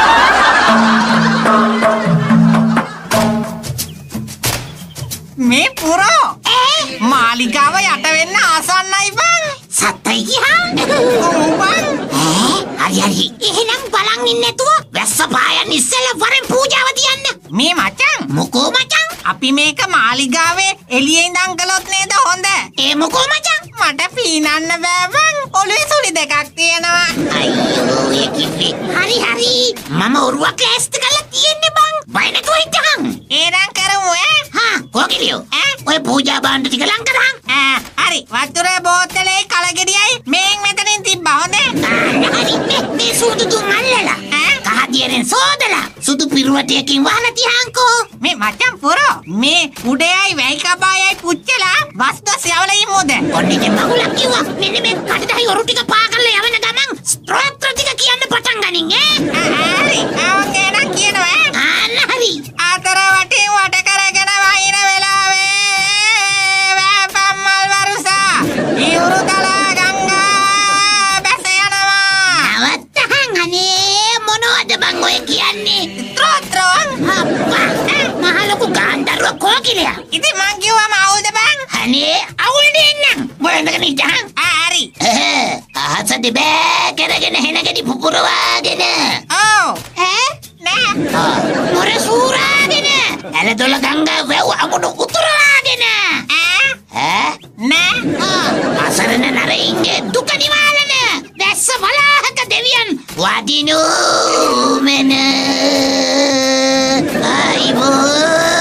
මේ පුරෝ මාලිගාව යට වෙන්න ආසන්නයි බං. සත්තයි ගියා. හරි. එහෙනම් බලන් ඉන්න නැතුව වැස්ස පායන් ඉස්සෙල්ලා වරෙන් පූජාව තියන්න. මේ මචං මොකෝ මචං? අපි මේක මාලිගාවේ එළියේ ඉඳන් කළොත් නේද හොඳ? ඒ මොකෝ මචං? මට පීනන්න බෑ බං. ඔළුවේ සුලි දෙකක් තියෙනවා. අයියෝ ඒ කිව්වේ. හරි. මම ඔරුවක් ලෑස්ති කරලා තියෙන්නේ බං. බය නැතුව හිටහන්. ඒරන් කරමු ඈ. කොකිලියෝ. ඔය පූජා භාණ්ඩ ටික ලං කරහන්. හරි. වතුරේ බෝතලේ කලගෙඩියයි මේන් මෙතනින් තිබ්බා හොඳේ. හරි. මේ සූදු තුන් අල්ලලා. කහදියරෙන් සෝදලා. සුදු පිරුවටයකින් වහලා තියහන්කෝ. මේ මචං පුරෝ මේ උඩයයි වැයි කබායයි පුච්චලා වස්දොස් යවල ඉමුද. ඔන්න ඉතින් මගුලක් කිව්වා. මෙන්න මේ කඩදායි ඔරු ටික පා කරලා යවන ගමන් ස්ත්‍රෝත්‍ර ටික කියන්න පටන් ගනින් හරි. ආවගේ නම් කියනවා ඈ. හරි. අතර වටින් වට කරගෙන වහින වෙලාවේ වැපම්මල් වරුසා ඉවුරු තලා ගංගා බැස යනවා. නවත්තහන් අනේ මොනවද බං ඔය කියන්නේ? ත්‍රෝත්‍රෝන් අප්පා මහලොකු ගාන්දරුව කෝකිලයා. ඉතින් මං කිව්වම අවුල්ද බං? අනේ අවුල් දෙන්නම්. බොලඳගෙන ඉඳහන්. හරි. අහසට බෑ කරගෙන හෙනගෙඩි පුපුරවාගෙන. ඔව්. නෑ. මොර සූරාගෙන. ඇලදොල ගංගා වැව් අමුණු උතුරවාගෙන. නෑ. අසරණ නරයින්ගේ දුක නිවාලන වැස්ස වලාහක දෙවියන් වදිනු මෙන අයිබෝ.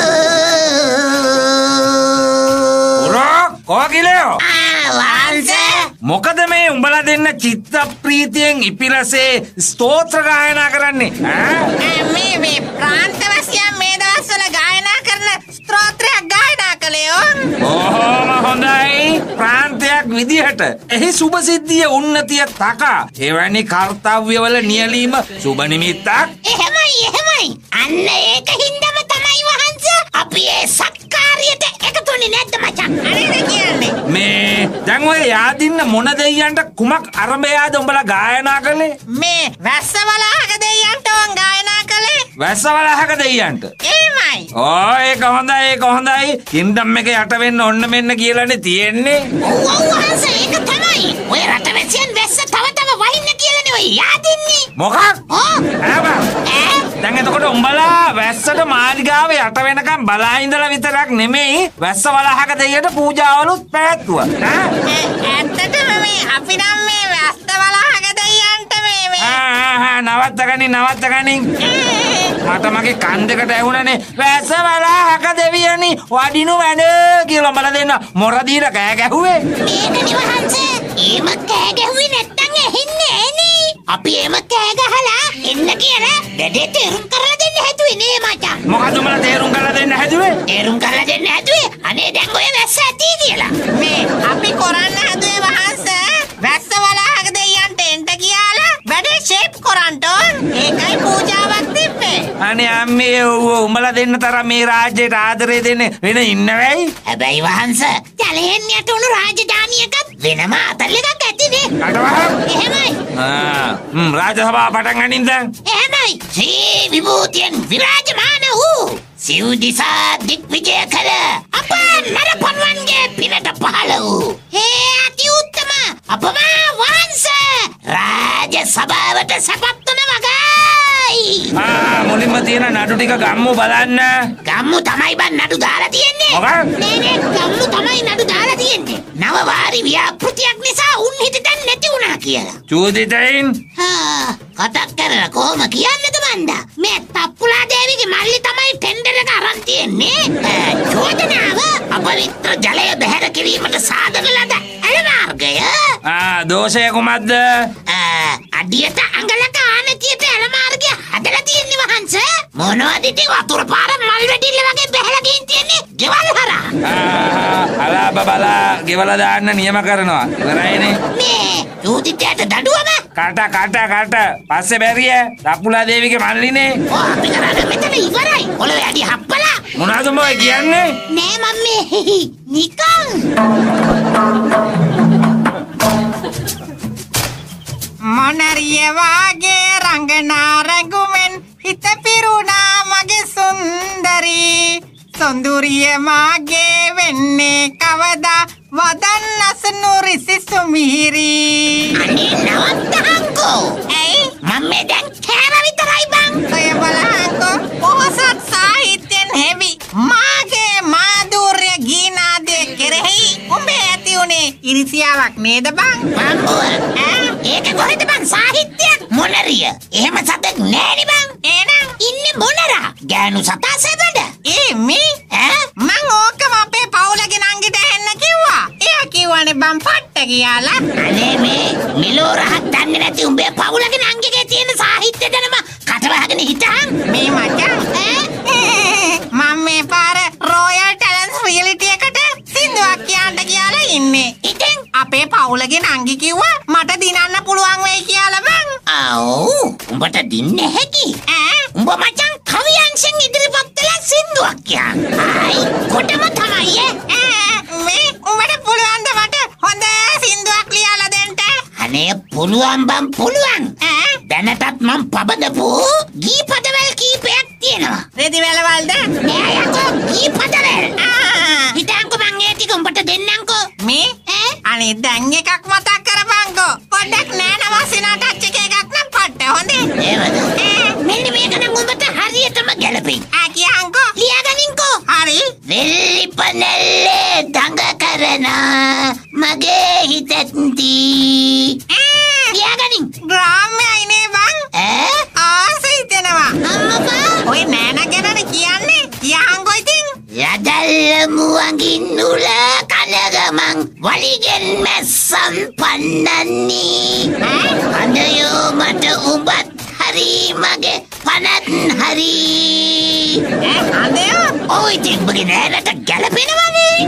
කොකිලියෝ. වහන්සේ මොකද මේ උඹලා දෙන්න චිත්ත ප්‍රීතියෙන් ඉපිරසේ ස්තෝත්‍ර ගායනා කරන්නේ? මේ ප්‍රාන්තවැසියන් මේ දවස්වල ගායනා කරන ස්තෝත්‍රයක් ගායනා කළේ ඕන්. ඕම හොඳයි. ප්‍රාන්තයක් විදිහට එහි සුබ සිද්ධිය උන්නතිය තකා එවැනි කර්තව්‍යවල නියැලීම සුබ නිමිත්තක්. එහෙමයි. අන්න ඒක හින්දම තමයි වහන්සේ අපි ඒ සත්කාරියට එකතුනේ නැද්ද මචං? හරිද කියන්නේ? මේ දැන් ඔය යාදින්න මොන දෙයියන්ට කුමක් අරඹයාද උඹලා ගායනා කළේ? මේ වැස්සවලාහක දෙයියන්ට ඕන් ගායනා කළේ. වැස්සවලාහක දෙයියන්ට. එහෙමයි. ඒක හොඳයි. කින්ඩම් එක යට වෙන්න ඔන්න මෙන්න කියලානේ තියෙන්නේ. ඔව් වහන්සේ ඒක තමයි. ඔය රටවැසියන් වැස්ස තව වහින්න කියලානේ ඔය යාදින්නේ. මොකක්? දැන් එතකොට උඹලා වැස්සට මාලිගාව යට වෙනකම් බලා ඉඳලා විතරක් නෙමෙයි වැස්ස වලහක දෙයියට පූජාවලුත් පැවැත්තුවා. ඇත්තටම මේ අපි නම් මේ වැස්ස වලහක දෙයියන්ට මේ නවත්තගනින්. මට මගේ කන් දෙකට ඇහුණනේ වැස්ස වලහක දෙවියනි වඩිනු වැඩ කියලා උඹලා දෙන්න මොර දීලා කෑ ගැහුවේ. මේකනේ වහන්සේ. එහෙම කෑ ගැහුවේ නැත්තම් ඇහෙන්නේ නෑනේ. අපි එහෙම කෑ ගහලා එන්න කියලා දෙඩේ තේරුම් කරලා දෙන්න හැදුවේ නේ මචං. මොකද උඹලා තේරුම් කරලා දෙන්න හැදුවේ? තේරුම් කරලා දෙන්න හැදුවේ අනේ දැන් ඔය වැස්ස ඇති කියලා. මේ අපි කරන්න හැදුවේ වහන්සේ වැස්ස වලහක දෙයියන්ට එන්ට කියලා වැඩේ ෂේප් කරන්න ඕන. ඒකයි පූජාවක් තිබ්බේ. අනේ අම්මේ උඹලා දෙන්න තරම් මේ රාජ්‍යයට ආදරේ දෙන්න වෙන ඉන්නවයි? හැබැයි වහන්සේ ජලයෙන් යටුණු රාජධානියකත් වෙනම අතල් එකක් ඇතිනේ. කටවහ. එහෙමයි. රාජ සභාව පටන් ගනින් දැන්. එහෙමයි. ශ්‍රී විභූතියෙන් විරාජමාන වූ සිව් දිසා දිග්විජය කළ අප නරපන්වන්ගේ පිනට පහළ වූ හේ අති උත්තම අපමා වහන්සේ රාජ සභාවට සැපත් වන වගයි. මුලින්ම තියෙන නඩු ටික ගම්මු බලන්න. ගම්මු තමයි බන් නඩු දාලා තියෙන්නේ. මොකක්? නේ ගම්මු තමයි නඩු දාලා තියෙන්නේ. නවවාරි ව්‍යාපෘතියක් නිසා උන් හිතෙන් නැති වුණා කියලා. චූදිතයින් කටක් කරලා කොහොම කියන්නද මන්දා? මේ තප්පුලා දේවිගේ මල්ලි තමයි ටෙන්ඩර් එක අරන් තියෙන්නේ. චෝදනාව අපවිත්‍ර ජලය බැහැර කිරීමට සාධක ලද ඇල මාර්ගය. දෝෂය කුමක්ද? අඩියට අඟලක ආනතියට ඇල මාර්ගය හදලා තියෙන්නේ වහන්සේ. මොනවද ඉතින් වතුර පාර මල් වැටිල්ල වගේ බැහැලා ගින් තියෙන්නේ ගෙවල් හරහා. අලා බබලා ගෙවල දාන්න නියම කරනවා. කරයිනේ. මේ චූදිතයට දඬුවම කට පස්සේ බැරිය තප්පුලා දේවිගේ මල්ලිනේ. අපි කරන්නේ මෙතන ඉවරයි. ඔලේ අඩි හප්පලා. මොනවද උඹ කියන්නේ? නෑ මම්මේ නිකන්. මොනරිය වාගේ රංගනා රඟුමෙන් හිත පිරුණා මගේ සුන්දරී. සොඳුරිය මාගේ වෙන්නේ කවදා වදන් අසනු රිසි සුමිහිරී. අනේ නවත්තහන්කෝ. ඇයි මම්මේ දැන් කෑම විතරයි බං. ඔය බලහන්කෝ පොහොසත් සාහිත්‍යයෙන් හෙවි මාගේ මාධුර්ය ගීනාදය කෙරෙහි උඹේ ඇති උනේ ඉරිසියාවක් නේද බං? බං ඒක කොහෙද බං සාහිත්‍යයක්? මොනරිය එහෙම සතෙක් නෑනේ බං. එහෙනම් ඉන්නේ මොනරා ගෑනු සතා සෙබඩ. මේ මං ඕකම අපේ පවුලගේ නංගිට ඇහෙන්න කිව්වා. එයා කිව්වනේ බං පට්ට කියලා. අනේ මේ මිලෝ රහක් දන්නේ නැති උඹේ පවුලගේ නංගිගේ තියෙන සාහිත්‍ය දැනම කටවහගෙන හිටහන්. මේ මචං මම මේ පාර රොයල් ටැලන්ට්ස් රියැලිටි එකට සින්දුවක් කියන්න කියලා ඉන්නේ. ඉතින් අපේ පවුලගේ නංගි කිව්වා මට දිනන්න පුළුවන් වෙයි කියලා බං. ආව් උඹට දින්නේ හැකි. උඹ මචං කවියන්සෙන් ඉදිරිපත් වෙලා සින්දුවක් කියන්. ආයි කොටම තමයි මේ උඹට පුළුවන් ද මට හොඳ සින්දුවක් ලියලා දෙන්න? අනේ පුළුවන් බම් පුළුවන්. දැනටත් මම පබදපු ගී පදවල් කීපයක් තියෙනවා. රෙදි වැලවල්ද? නෑ යකෝ ගී පදවල්. හිතන්කෝ මං ඒ ටික උඹට දෙන්නම්කෝ. මේ අනේ දැන් එකක් මතක් කරපන්කෝ. පොඩ්ඩක් නෑනවසිනා ටච් එකක් නම් පට්ට හොඳේ. ඒවද? මෙන්න මේක නම් උඹට හරියටම ගැලපෙයි. කියන්කෝ. ලියාගනින්කෝ. හරි. වෙල්ලි පනල්ලේ දඟ කරන මගේ හිතෙන්ති. ලියාගනින්. ග්‍රාම්‍යයිනේ බං. ආස හිතෙනවා. අම්මපා. ඔය නෑන ගැනනේ කියන්නේ. කියන්කෝ ඉතින්. යදල්ල මුවඟින් උල කනගමන් වලිගෙන් මැස්සන් පන්නන්නේ. අඳයෝ මට උඹත් හරි මගේ පනත් හරි. අඳයෝ? ඔය ඉතින් උඹගේ නෑනට ගැලපෙනවනේ.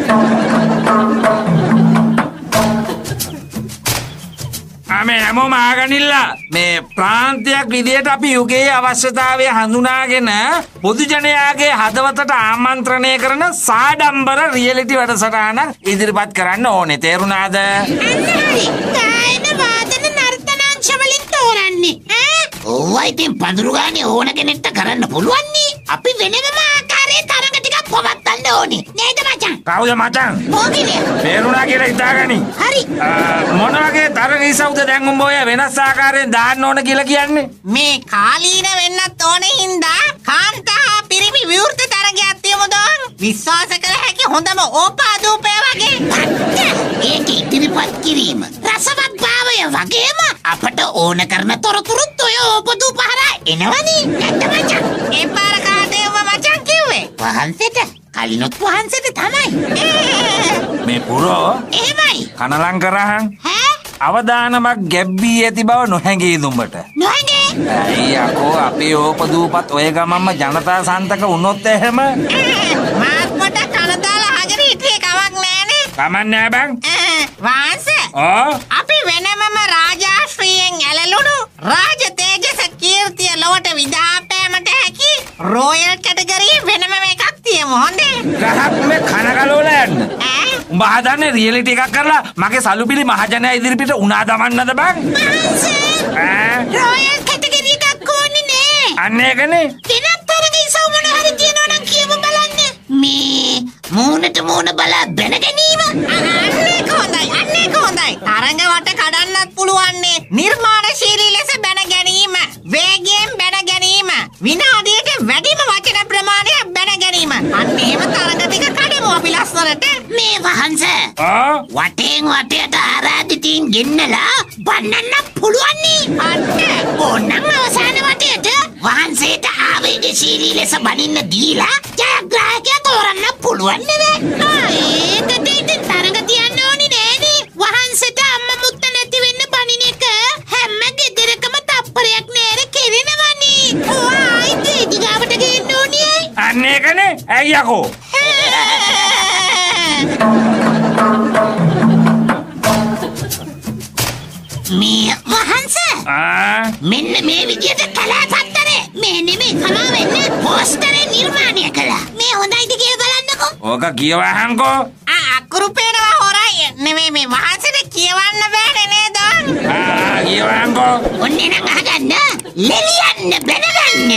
මේ හැමෝම ආගනිල්ලා මේ ප්‍රාන්තයක් විදියට අපි යුගයේ අවශ්‍යතාවය හඳුනාගෙන පොදු ජනයාගේ හදවතට ආමන්ත්‍රණය කරන සාඩම්බර රියැලිටි වැඩසටහනක් ඉදිරිපත් කරන්න ඕනේ. තේරුණාද? ගායන වාදන නර්තනාංශ වලින් තෝරන්නේ. ඕවා ඉතින් පඳුරු ගානේ ඕන කෙනෙක්ට කරන්න පුළුවන් නේ. අපි වෙනම ආකාරයේ තරඟ ටිකක් පවත්වන්න ඕනේ. නේද මචං? කවුද මචං? ඕකනේ. තේරුණා කියලා හිතාගනි. හරි. මොන වගේ තරඟ ඉසවුද දැන් උඹ ඔය වෙනස් ආකාරයෙන් දාන්න ඕන කියලා කියන්නේ? මේ කාලීන වෙන්නත් ඕනේ හින්දා කාන්තා පිරිමි විවෘත තරගයක් තියමු දෝන්. විශ්වාස කළ හැකි හොඳම ඕපාදූපය වගේ. ඒක ඉදිරිපත් කිරීම රසවත් භාවය වගේම අපට ඕන කරන තොරතුරුත් ඔය ඕපදූප හරහා එනවනේ. නැත්ද මචං? ඒ පාර කාටේ ඔබ මචං කිව්වේ? වහන්සේට කලිනුත් වහන්සේට තමයි. මේ පුරෝ එහෙමයි. කනලං කරහන්. අවදානමක් ගැබ්බී ඇති බව නොහැඟේ දුඹට. නොහැඟේ? අයියකෝ අපේ ඕපදූපත් ඔය ගමම්ම ජනතා සන්තක වුණොත් එහෙම මාත් මට කනදාලා අහගෙන හිටියේ කවක් නෑනේ. කමන්නේ බං. වහන්සේ අපි වෙනමම රාජාශ්‍රීයෙන් ඇලලුණු රාජ තේජස කීර්තිය ලොවට විදාපෑමට හැකි රෝයල් කැටගරිය වෙනම එකක් තියමු හොඳේ. ගහක් මේ කනගලෝල යන්න. උඹ හදන්නේ රියැලිටි එකක් කරලා මගේ සලුපිලි මහජනයා ඉදිරිපිට උනා දමන්නද බං? රෝයල් කැටගරි එකක් ඕනේ නේ. අන්න ඒකනේ. දිනක් තරගේ ඉසව් මොන හරි තියනවා නම් කියමු බලන්න. මේ මූණට මූණ බලා බැන ගැනීම. අන්නේ කොහොඳයි. තරඟ වට කඩන්නත් පුළුවන්නේ නිර්මාණශීලී ලෙස බැන ගැනීම, වේගයෙන් බැන ගැනීම, විනාඩියට වැඩිම වචන ප්‍රමාණයක් බැන ගැනීම. අන්න එහෙම තරඟ ටික කඩමු අපි ලස්සනට. මේ වහන්සේ වටෙන් වටයට ආරාධිතින් ගෙන්නලා බන්නන්න පුළුවන් නේ. අන්න ඕනනම් අවසාන වටයට වහන්සේට ආවේගශීලී ලෙස බනින්න දීලා ජයග්‍රාහකයා තෝරන්න පුළුවන් නේද? ඒකට ඉතින් තරඟ තියන්න ඕනි නෑනේ. වහන්සේට අම්මා මුත්ත නැති වෙන්න බනින එක හැම ගෙදරකම තප්පරයක් නෑර කෙරෙනවනේ. ඔයයි දෙදිගාවට ගේන්න ඕනේ. අන්න ඒකනේ. අයියකෝ. මේ වහන්සේ මෙන්න මේ විදියට කලාපත්තරේ මේ නෙමෙයි තමා වෙන්නේ පෝස්ටරේ නිර්මාණය කළා. මේ හොඳයිද කියලා බලන්නකෝ. ඕක කියවහන්කෝ. අකුරු පේනවා හොරයි. නෙමෙයි මේ වහන්සේට කියවන්න බෑනේ නේද? කියවහන්කෝ. ඔන්නේ නම් අහගන්න. ලෙලියන්න බැනගන්න.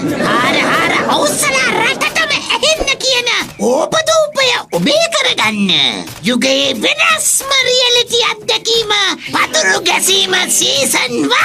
හාර අවසලා රටටම ඇහෙන්න කියන ඕපදූපය ඔබේ කරගන්න. යුගයේ වෙනස්ම රියැලිටි අත්දැකීම පතුරු ගැසීම සීසන් 1.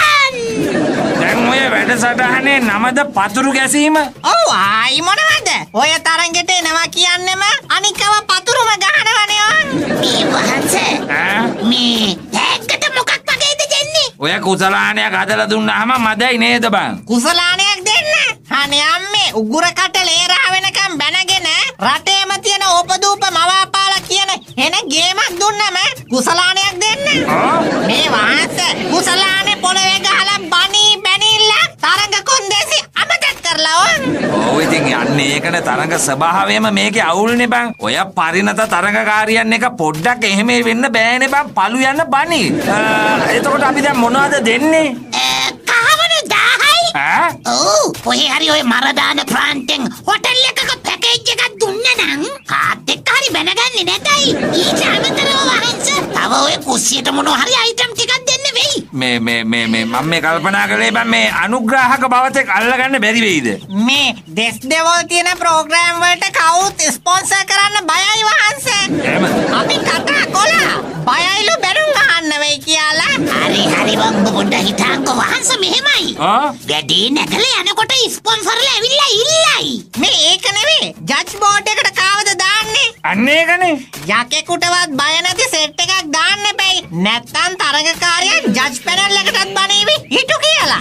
දැන් ඔය වැඩසටහනේ නමද පතුරු ගැසීම? ඔව් ආයි මොනවද? ඔය තරංගෙට එනවා කියන්නෙම අනිකව පතුරුම ගහනවනේ ඔන්. මේ වහන්සේ මේ ටැග්ගට මොකක් වගේද දෙන්නේ? ඔය කුසලානයක් හදලා දුන්නාම මදයි නේද බං? කුසලානයක් දෙන්න? අනේ අම්මේ උගුරකට ලේරහ වෙනකම් බැනගෙන රටේම තියෙන ඕපදූප මවාපාලා කියන එන ගේමක් දුන්නම කුසලානයක් දෙන්න. මේ වහන්සේ කුසලානේ පොළවේ ගහලා බණී බැනිලා තරඟ කොන්දේසි අමතක කරලා ඕන්. ඔව් ඉතින් යන්නේ ඒකනේ තරඟ ස්වභාවයම මේකේ අවුල්නේ බං. ඔය පරිණත තරඟකාරියන් එක පොඩ්ඩක් එහෙම වෙන්න බෑනේ බං. පළු යන්න බණි. එතකොට අපි දැන් මොනවද දෙන්නේ? කහවණු 10යි. ඔව් කොහේ හරි ඔය මරදාන ප්‍රාන්තෙන් හොටල් එකක පැකේජ් එකක් දුන්න නම් කාත් එක්ක හරි බැනගන්නේ නැතයි. ඊට අමතරව වහන්සේ තව ඔය කුස්සියට මොනවා හරි අයිටම් ටිකක් දෙන්න වෙයි. මේ මම මේ කල්පනා කළේ බං මේ අනුග්‍රාහක බවතෙක් අල්ලගන්න බැරි වෙයිද? මේ දෙස් දෙවල් තියෙන ප්‍රෝග්‍රෑම් වලට කවුත් ස්පොන්සර් කරන්න බයයි වහන්සේ. අපි කතා කළා බයයිලු බැනුම් අහන්න වෙයි කියලා. හරි වංග පොඩ්ඩ හිතාංග වහන්සේ මෙහෙමයි. වැඩි නැගලා යනකොට ස්පොන්සර්ලා ඇවිල්ලා ඉල්ලයි. මේ ඒක නෙවෙයි ජජ් බෝඩ් එකට කාවද දාන්නේ? අන්න ඒකනේ. යකෙකුටවත් බය නැති සෙට් එකක් දාන්න බැයි. නැත්තම් තරඟකාරයන් ජජ් පැනල් එකටත් බණීවි හිටු කියලා.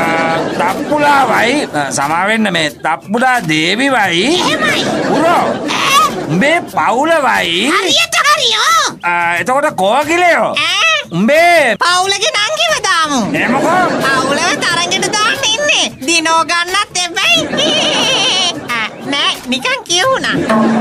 තප්පුලාවයි සමාවෙන්න මේ තප්පුලා දේවිවයි. එහෙමයි. උරෝ. උඹේ පවුලවයි. හරියට හරියෝ. එතකොට කෝකිලයෝ. උඹේ පවුලගේ නංගිව දාමු. එමකෝ? පවුලව තරඟට දාන්න ඉන්නේ. දිනෝ ගන්නත් එපැයි. නෑ නිකන් කියුණා.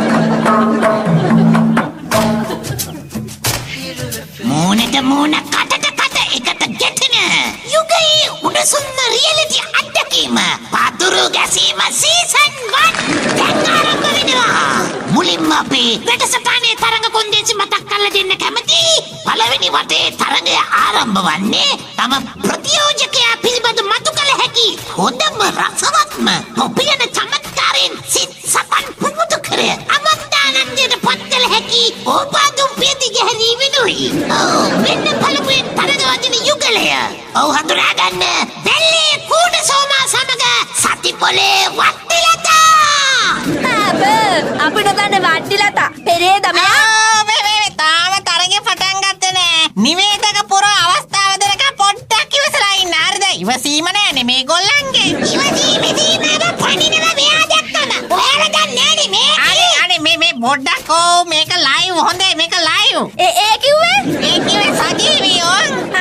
මූණට මූණ කටට කට එකට ගැටෙන යුගයේ උණුසුම්ම රියැලිටි අත්දැකීම පතුරු ගැසීම සීසන් 1 දැන් ආරම්භ වෙනවා. මුලින්ම අපි වැඩසටහනේ තරඟ කොන්දේසි මතක් කරලා දෙන්න කැමති. පළවෙනි වටේ තරඟය ආරම්භ වන්නේ තම ප්‍රතියෝජකයා පිළිබඳ මතු කළ හැකි හොඳම රසවත්ම පොපියන චමත්කාරයෙන් සිත් සපන් පුබුදු කර අමත්තානන්දයට පත් කළ හැකි ඕපාදුම්පිය දිගහැරී වෙනුයි. මෙන්න පළමුවෙන් තරඟ වදින යුගලය. හඳුනා ගන්න බැල්ලේ කූඩ සෝමා සමග සතිපොලේ වට්ටිලතා. අපිට ගන්න වට්ටිලතා පෙරේද මෙයා? තාම තරගෙ පටන් ගත්තේ නෑ. නිවේදක පුර අවස්ථාව දෙනකම් පොඩ්ඩක් ඉවසලා ඉන්න. හරිද? ඉවසීම නෑනේ මේගොල්ලන්ගේ. ඉවසීමේදීම පණිනවා මෙයා දැක්කම. ඔයාලා දන්නේ නෑනේ මේ. අනේ මේ පොඩ්ඩක් මේක ලයිව් හොඳයි මේක ලයිව්. ඒ කිව්වේ? ඒ කිව්වේ සජීවී ඕන්.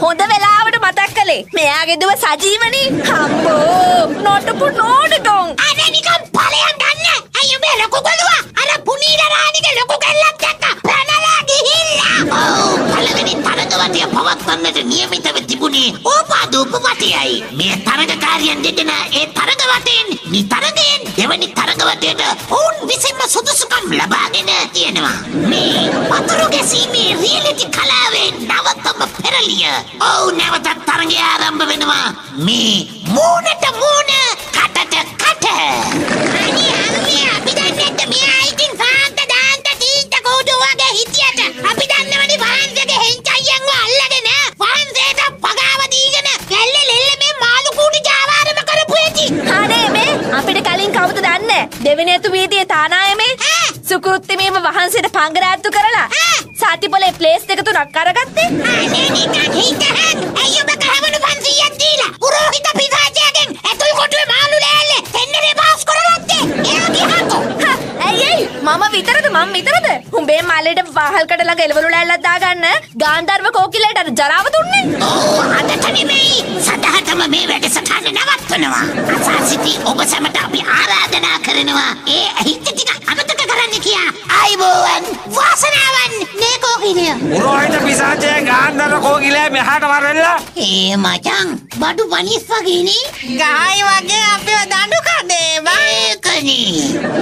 හොඳ වෙලාවට මතක් කළේ. මෙයාගේ දුව සජීවනි. අම්මෝ නොටපු නෝඩටොන්. අර නිකන් ඵලයන් ගන්න. අයියෝ මේ ලොකු ගලුවා. අර පුනීල රාණිගේ ලොකු කෙල්ලක් දැක්කා. පැනලා ගිහිල්ලා. ඔව් පළවෙනි තරගවටිය පවත්වන්නට නියමිතව තිබුණේ ඕපාදූප වටයයි. මේ තරගකාරියන් දෙදෙන ඒ තරගවටෙන් නිතරගෙන් දෙවනි තරගවටයට ඔවුන් විසින්ම සුදුසුකම් ලබාගෙන තියෙනවා. මේ වතුරු ගැසීමේ රියලිටි කලාවේ නවතම පෙරලිය. ඔව් නැවතත් තරගය ආරම්භ වෙනවා. මේ මූණට මූණ කටට කට. අනේ අම්මේ අපි දැන්නට මෙයා ඉතින් සාන්ත දාන්ත තීන්ත කෝඩු වගේ හිටියට අපි දන්නවනේ වහන්සේගේ හෙන්චයියන්ව අල්ලගෙන වහන්සේට පගාව දීගෙන එල්ලෙල්ල මේ මාළු කූටි ජාවාරම කරපු ඇති. අනේ මේ අපිට කලින් කවුද දන්නේ? දෙවෙනියතු වීදියේ තානායමේ සුකෘත්තිමේම වහන්සේට පංගරාත්තු කරලා සාතිපොලේ ප්ලේස් දෙක තුනක් අරගත්තේ. අනේ නිකන් හිතහන් අයියෝ බකහවණු 500ක් දීලා පුරෝහිත පිසාචයාගෙන් ඇතුල් කොටුවේ මාළු ලෑල්ලේ තෙන්නරේ පාස් කරගත්තේ. එයා ගියහකෝ. ඇයි මම විතරද උඹේ මාළේට වාහල්කට ළඟ එළවලු ලෑල්ලක් දාගන්න ගාන්ධර්ව කෝකිලයට අර ජරාව දුන්නේ. ඕ අදට නෙමෙයි සදහටම මේ වැඩසටහන නවත්වනවා. අසාසිතී ඔබ සැමට අපි ආරාධනා කරනවා ඒ හිත ටික අමතක කරන්න කියා. ආයිබෝවන් වාසනාවන් නේ කෝකිලිය. පුරෝහිත පිසාචයේ ගාන්ධර්ව කෝකිලේ මෙහාට වරෙල්ලා. ඒ මචං බඩු පනිස් වගේනේ. ගහයි වගේ අපිව දඬු කඩේ ඒකනේ.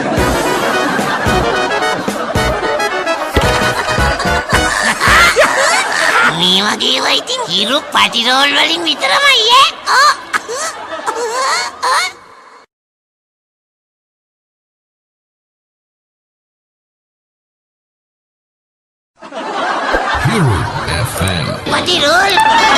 මේ වගේ වයිතින් හිරු පටිරෝල් වලින් විතරමයි ඈ. Hero FM. පටිරෝල්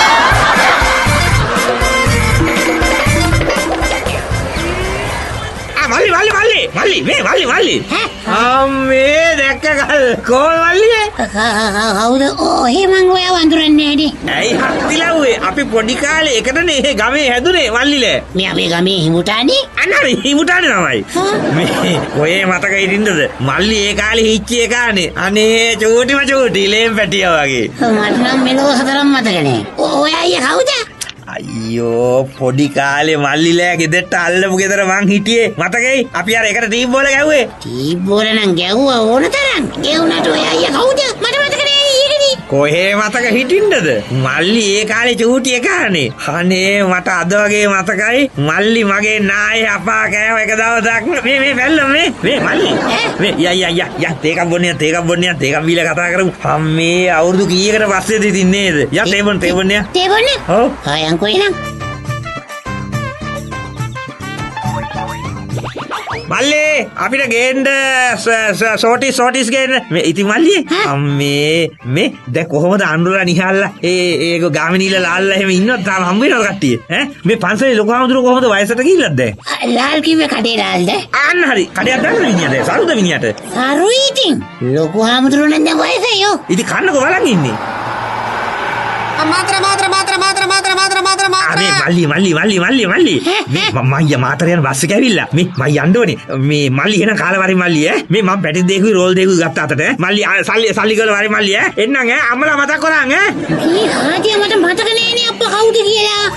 මල්ලි අම්මේ දැක්කකල් කොල් මල්ලියේ කවුද ඔහේ මං ඔයා වඳුරන්නේ නෑනේ. ඇයි හත්තිලව්වේ අපි පොඩි කාලේ එකටනේ මේ ගමේ හැදුනේ මල්ලිලේ. මේ අපේ ගමේ හිමුටානේ. අනරි හිමුටානේ තමයි. මේ ඔයේ මතක හිටින්නද මල්ලි ඒ කාලේ හිච්චි එකානේ. අනේ චූටි ලේම් පැටියා වගේ. මට නම් මෙලෝ හතරක් මතක නෑ. ඔයා අයියා කවුද? අයියෝ පොඩි කාලේ මල්ලිලෑ ගෙදරට අල්ලපු ගෙදර මං හිටියේ මතකයි අපි අර එකට ටීම් බෝල ගැව්වේ. ටීම් බෝල නම් ගැව්වා ඕන තරම්. ඒ උනට ඔය අයියා කවුද? මට මතක නෑ ඊගෙනි. කොහේ මතක හිටින්නද මල්ලි ඒ කාලේ චූටි එකානේ. අනේ මට අද වගේ මතකයි මල්ලි මගේ නායේ අපා කෑව එක දවසක් මේ වැල්ල මේ මල්ලි මේ යා තේකක් බොන්නේ තේකක් බීලා කතා කරමු. අම්මේ අවුරුදු කීයකට පස්සේද ඉතින් නේද? යා තේබොන්නේ ඔව් අයන් කොයිනම් මල්ලේ අපිට ගේන්න සෝටිස් ගේන්න මේ ඉතින් මල්ලියේ අම්මේ මේ දැන් කොහොමද අඳුරලා නිහල්ලා ඒක ගාමිනීලා ලාල්ලා එහෙම ඉන්නවද තාම හම්බ වෙනවද කට්ටිය ඈ මේ පන්සලේ ලොකු හාමුදුරුවෝ කොහොමද වයසට ගිහිල්ලාද දැන් ලාල් කිව්වේ කඩේ ලාල්ද අන්න හරි කඩයක් දාන්න මිනිහට සරුද මිනිහට සරු ඉතින් ලොකු හාමුදුරුවෝ නම් දැන් වයසයි යෝ ඉතින් කන්නකො බලන් ඉන්නේ මාත්‍ර අනේ මල්ලි මයියා මාතර යන බස් එක ඇවිල්ලා මේ මම යන්න ඕනේ මේ මල්ලි එන කාලා වරි මල්ලි ඈ මේ මම පැටි දෙකුයි රෝල් දෙකුයි ගත්ත අතට මල්ලි සල්ලි කරලා වරි මල්ලි ඈ එන්නම් ඈ අම්මලා මතක් කරන් ඈ මේ හාදියා මට මතක නෑනේ අප්පා කවුද කියලා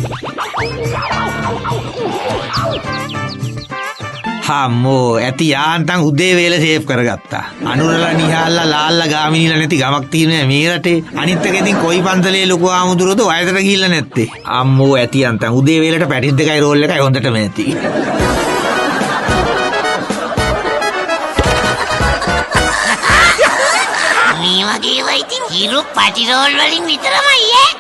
හම්මෝ ඇති යාන්තම් උදේ වේල සේව් කරගත්තා. අනුරලා නිහාල්ලා ලාල්ලා ගාමිනීලා නැති ගමක් තියෙනවා මේ රටේ. අනිත් එක ඉතින් කොයි පන්සලේ ලොකු ආමුදුරෝද වයසට ගිහිල්ලා නැත්තේ. අම්මෝ ඇති යාන්තම් උදේ වේලට පැටිස් දෙකයි රෝල් එකයි හොඳටම ඇති. මේ වගේ වයිතින් හිරු පටිරෝල් වලින් විතරමයි ඈ.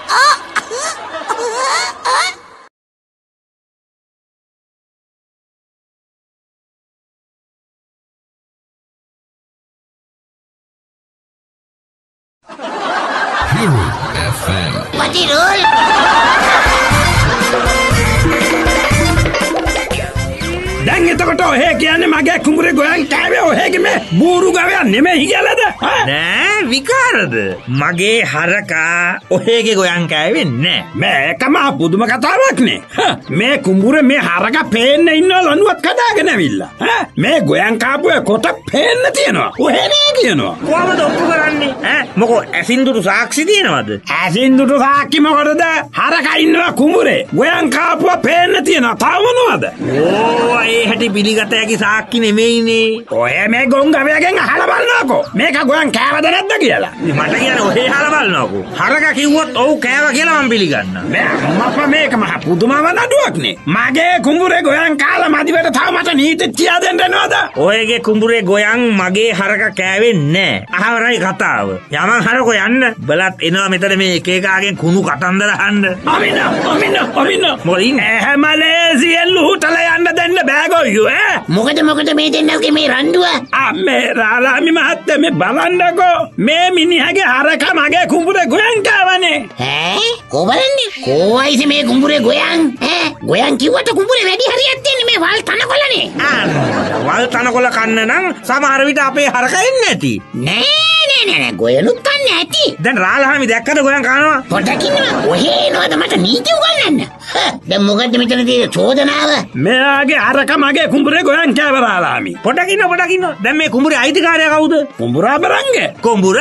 Hero FM. පටිරෝල් දැන් එතකොට මට ඔහේ කියන්නේ මගේ කුඹුරේ ගොයන් කෑවේ ඔහේගේ මේ බූරු ගවයා නෙමෙයි කියලාද? නෑ විකාරද? මගේ හරකා ඔහේගේ ගොයන් කෑවේ නෑ. මේකම පුදුම කතාවක් නේ. මේ කුඹුරේ මේ හරකා පේන්න ඉන්න ලණුවක් කඩාගෙන ඇවිල්ලා. මේ ගොයන් කාපුවේ කොට පේන්න තියනවා. ඔහේ නෑ කියනවා. කොහමද ඔප්පු කරන්නේ? මොකෝ ඇසින්දුරු සාක්ෂි තියෙනවද? ඇසින්දුරු සාක්ෂි මොකටද? හරකා ඉන්නවා කුඹුරේ. ගොයන් කාපුවා පේන්න තියනවා. තාම මොනවද? ඕ ඒ හැටි පිළිගත හැකි සාක්ෂි නෙමෙයිනේ. ඔය මේ ගොංගවයාගෙන් අහලා බලනකො. මේක ගොයන් කෑවද නැද්ද කියලා. මට කියන්නේ ඔහේ අහලා බලනකො. හරකා කිව්වොත් ඔව් කෑවා කියලා මම පිළිගන්නවා. මම මේක මහ පුදුම වනඩුවක්නේ. මගේ කුඹුරේ ගොයන් කාලා මදිවට තව මට නීති කියා දෙන්න නේද? ඔයගේ කුඹුරේ ගොයන් මගේ හරකා කෑවේ නෑ. අහවරයි කතාව. යමන් හරකෝ යන්න. බලත් එනවා මෙතන මේ එක එකාගෙන් කුණු කතන්දර අහන්න. අමින. මොරින් මලේසියෙන් ලුහුටල යන්න දෙන්න බෑ ගොයියෝ ඈ. මොකද මේ දෙන්නගේ මේ රණ්ඩුව? මේ රාලාමි මහත්තයා මේ බලන්නකෝ. මේ මිනිහගේ හරකා මගේ කුඹුරේ ගොයන් කාවනේ. කො බලන්නේ? කොයිද මේ කුඹුරේ ගොයන්? ගොයන් කිව්වට කුඹුරේ වැඩි හරියක් තියෙන්නේ මේ වල් තනකොළනේ. වල් තනකොළ කන්න නම් සමහර විට අපේ හරකා එන්නේ නැති. නෑ ගොයනුත් කන්නේ ඇති. දැන් රාලහාමි දැක්කද ගොයන් කනවා? පොඩ්ඩක් ඉන්නවා. ඔහේ එනවද මට නීති උගන්වන්න? දැන් මොකද්ද මෙතන තියෙන චෝදනාව? මෙයාගේ හරකා මගේ කුඹුරේ ගොයන් කෑව රාලාමි. පොඩ්ඩක් ඉන්න. දැන් මේ කුඹුරේ අයිතිකාරයා කවුද? කුඹුර අබරංගේ. කුඹුර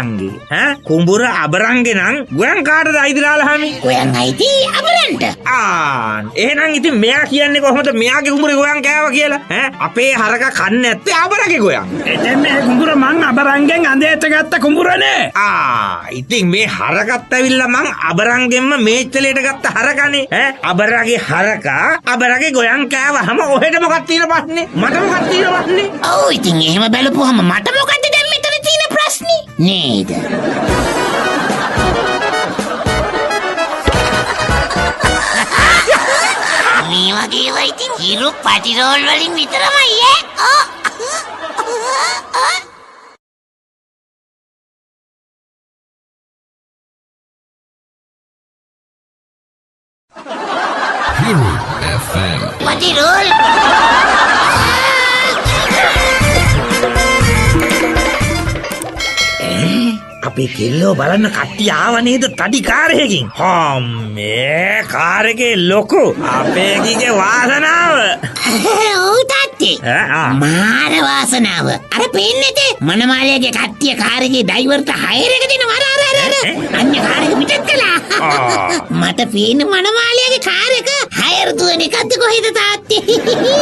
අබරංගේ නම් ගොයන් කාටද අයිති රාලහාමි? ගොයන් අයිති අබරන්ට. එහෙනම් ඉතින් මෙයා කියන්නේ කොහොමද මෙයාගේ කුඹුරේ ගොයන් කෑවා කියලා? අපේ හරකා කන්නේ නැත්තේ අබරගේ ගොයන්. එතෙන් මේ කුඹුර මං අබරංගෙන් අඳේට ගත්ත කුඹුරනේ. ඉතින් මේ හරකත් ඇවිල්ලා මං අබරංගෙන්ම මේච්චලේට ගත්ත හරකනේ. අබරගේ හරකා අබරගේ ගොයන් කෑවහම ඔහෙට මොකක්ද තියෙන ප්‍රශ්නේ? මට මොකක්ද තියෙන ප්‍රශ්නේ? ඔව් ඉතින් එහෙම බලපුවහම මට මොකද්ද දැන් මෙතන තියෙන ප්‍රශ්නේ? නේද? මේ වගේ ඒවා ඉතින් හිරු පටිරෝල් වලින් විතරමයි ඈ. Hero FM. පටිරෝල්. අපේ කෙල්ලෝ බලන්න කට්ටිය ආව නේද තඩි කාරයකින්. මේ කාර් එකේ ලොකු අපේ ගිගේ වාසනාව. ඔව් තාත්තේ. මාර වාසනාව. අර පේන්නේ නැතේ මනමාලයාගේ කට්ටිය කාර් එකේ ඩ්‍රයිවර්ට හයර් එක දෙනවා. අන්න කාර් එක පිටත් කළා. මට පේන්නේ මනමාලයාගේ කාර් එක හයර් දුවන එකක්ද කොහෙද තාත්තේ?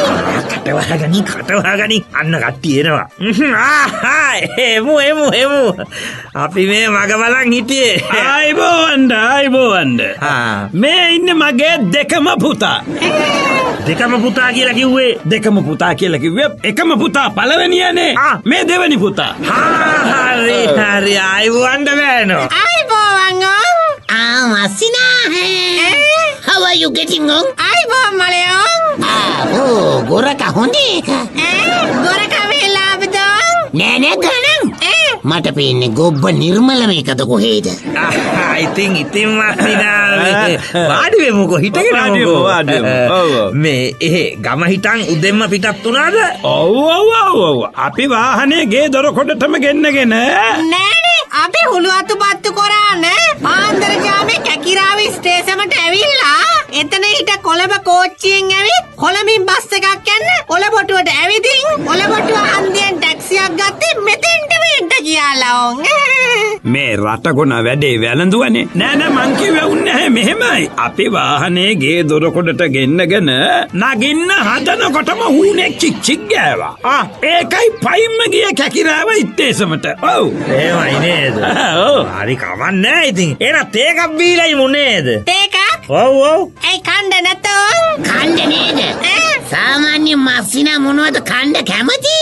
කටවහගනි අන්න කට්ටිය එනවා. එමු. අපි මේ මග බලන් හිටියේ. ආයිබෝවන්ඩ. මේ ඉන්නේ මගේ දෙකම පුතා. දෙකම පුතා කියලා කිව්වේ? දෙකම පුතා කියලා කිව්වේ එකම පුතා පළවෙනියනේ. මේ දෙවෙනි පුතා. හරි ආයිබෝවන්ඩ බෑනෝ. ආයිබෝවන්. මස්සිනා. How are you getting on? ආයිබෝවන් මලයෝ. ගොරක හොඳේ එක. ගොරක වෙලාවද? නෑ ගණන්. මට පේන්නේ ගොබ්බ නිර්මල මේකද කොහෙද? ඉතින් මස්සිනා වාඩි වෙමුකෝ හිටගෙන. මේ ගම හිටන් උදෙන්ම පිටත් වුණාද? ඔව්. අපි වාහනේ ගේ දොර කොටටම ගෙන්නගෙන. නෑනේ අපි හුළු අතු පත්තු කරානේ. පාන්දර ගාමේ කැකිරාවේ ස්ටේෂනට ඇවිල්ලා එතන හිට කොළඹ කෝච්චියෙන් ඇවිත් කොළඹින් බස් එකක් යන්න ඔලබොටුවට ඇවිදින් ඔලබොටුව හන්දියෙන් ටැක්සියක් ගත්තේ මෙතෙන්ට වෙන්න කියලා. මේ රට ගොන වැඩේ වැළඳුවනේ. නෑ මං කිව්වේ උන්නේ මෙහෙමයි. අපි වාහනේ ගේ දොර කොටට ගෙන්නගෙන නගින්න හදනකොටම හුනේ චික් ගෑවා. ඒකයි පයින්ම ගිය කැකිරාව ඉත්තේසමට. ඔව්. එහෙමයි නේද? ඔව්. හරි කවන්නේ ඉතින්. එහෙනම් තේකක් බීලයි මුනේද? තේකක්? ඔව්. ඒ කණ්ඩ නැතෝ. කණ්ඩ නේද? සාමාන්‍ය මස්සිනා මොනවද කණ්ඩ කැමති?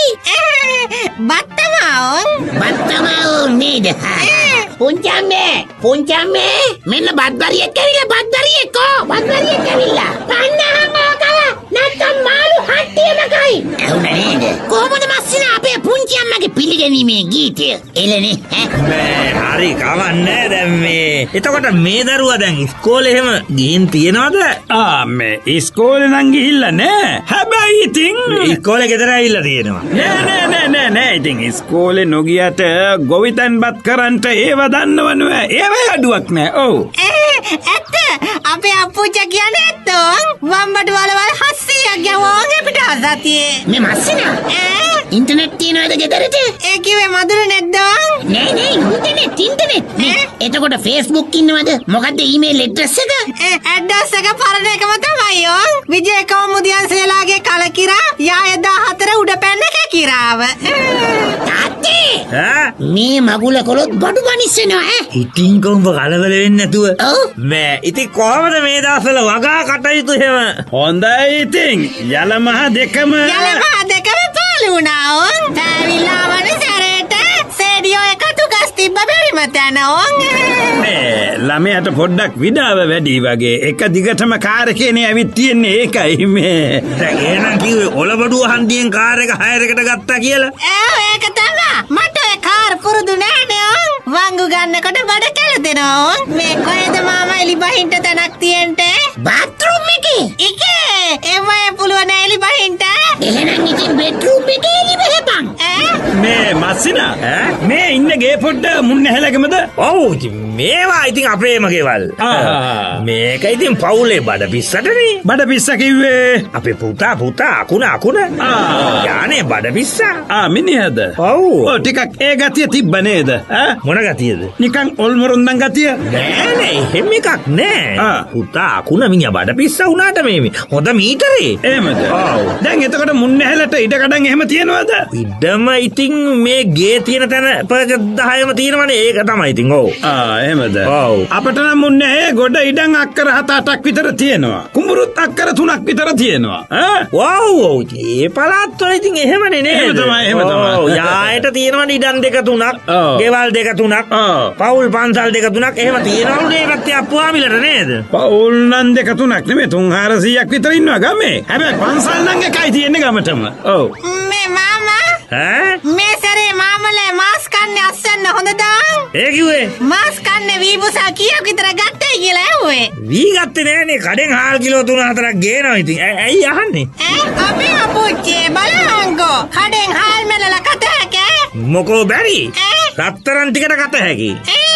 බත්තමාවෝ නේද? පුංචම්මේ මෙන්න බද්දරියෙක් ඇවිල්ලා නැත්තම් මාළු හට්ටියමකයි. ඇහුණා නේද? කොහොමද මස්සිනා අපේ පුංචි අම්මගේ පිළිගෙ ගැනීමේ ගීතය එළනේ හරි කවන්නේ දැන් මේ එතකොට මේ දරුවා දැන් ඉස්කෝලේ එහෙම ගිහින් තියනවද? මේ ඉස්කෝලේ නම් ගිහිල්ලා නෑ. හැබැයි ඉතින් ඉස්කෝලේ ගෙදර ඇවිල්ලා තියෙනවා. නෑ ඉතින් ඉස්කෝලේ නොගියට ගොවිතැන්පත් කරන්ට ඒව දන්නවනව. ඒව අඩුවක් නෑ. ඔව්. ඇත්ත අපේ අප්පුච්චා කියන්නේ ඇත්ත. වම්බට වලවල් 700ක් ගවෝන් අපිට අසතියේ. මේ මස්සිනා ඉන්ටර්නෙට් තියනවද ගෙදරට? ඒ කිව්වේ මధుර නැද්ද? නෑ ඉන්ටර්නෙට්. එතකොට Facebook ඉන්නවද? මොකද්ද ඊමේල් ඇඩ්‍රස් එක? ඇඩ්‍රස් එක පරණ එකම තමයි යෝ. විජේ කවුමුදියන්සේලාගේ කලකිරා යාය 14 උඩ පැන්න කැකිරාව. තාත්තේ මේ මගුල කොලොත් බඩු බනිස්සනවා ඉතින් කොඹ කලබල වෙන්නේ නැතුව. මේ ඉතින් කොහමද මේ දවස්වල වගා කටයුතු එහෙම? හොඳයි ඉතින් යලමහ දෙකම පාළු වුණා ඕන්. තෑවිලා වනේ සැරේට සේඩියෝ එකතු ගස් තිබ්බ බැරිම තැන ඕන්. ළමයට පොඩ්ඩක් විඩාව වැඩි වගේ එක දිගටම කාර් එකේනේ ඇවිත් තියන්නේ. ඒකයි මේ දැන් එහෙනම් කිව්වේ ඔලබඩුව හන්දියෙන් කාර් එක හයර් එකට ගත්තා කියලා. ඒක තමයි. මට ඒ කාර් පුරුදු නෑනේ ඕන්. වංගු ගන්නකොට බඩ කැළදෙනවා ඕන්. මේ කොහෙද මාමා එලි බහින්ට තැනක් තියෙන්ට? බාත්රූම් එකේ. ඒවයි පුළුවන් එලි බහින්ට. එහෙනම් ඉතින් බෙඩ්රූම් එකේ එලි බහපන්. මේ මස්සිනා මේ ඉන්න ගේ පොඩ්ඩ මුන්න හැලගමද? ඔව් මේවා ඉතින් අපේම ගෙවල්. මේක ඉතින් පවුලේ බඩ පිස්සටනේ. බඩ පිස්ස කිව්වේ අපේ පුතා අකුණ. යානේ බඩ පිස්සා. මිනිහද? ඔව්. ටිකක් ඒ ගතිය තිබ්බ නේද? මොන ගතියද? නිකන් ඔල්මරුන්දන් ගතිය. නෑ එහෙම එකක් නෑ. පුතා අකුණ මිනිහා බඩ පිස්සා වුණාට මේ හොඳ මීටරේ. එහෙමද? ඔව්. දැන් එතකොට මුන්න හැලට ඉඩකඩම් එහෙම තියනවද? ඉඩම ඉතින් මේ ගේ තියෙන තැන පර්ජ 10ම තියෙනවනේ. ඒක තමයි ඉතින්. ඔව්. එහෙමද? ඔව්. අපට නම් මුන්නේ ගොඩ ඉඩම් අක්කර 7-8ක් විතර තියෙනවා. කුඹුරුත් අක්කර 3ක් විතර තියෙනවා. ඔව්. ඒ පළාත්වල ඉතින් එහෙමනේ නේද? එහෙම තමයි. ඔව්. යායට තියෙනවනේ ඉඩම් 2-3ක්. ගෙවල් 2-3ක්. පවුල් පන්සල් 2-3ක් එහෙම තියෙනවලු මේ පැත්තේ අප්පුවාමිලට නේද? පවුල් නම් 2-3ක් නෙමෙයි 300-400ක් විතර ඉන්නවා ගමේ. හැබැයි පන්සල් නම් එකයි තියෙන්නේ ගමටම. ඔව්. මේ මාමා මේ සැරේ මාමලේ මාස් කන්නේ අස්සන්න හොඳද? ඒ කිව්වේ මාස් කන්නේ වීබුසා කීයක් විතර ගත්තේ කියලා ඇහුවේ. වී ගත්තේ නෑනේ. කඩෙන් හාල් කිලෝ 3-4ක් ගේනවා ඉතින්. ඇයි අහන්නේ? අපේ අපුච්චේ බලංගෝ කඩෙන් හාල් මෙලලා කත හැකේ. මොකෝ බැරි? රත්තරන් ටිකට කත හැකි.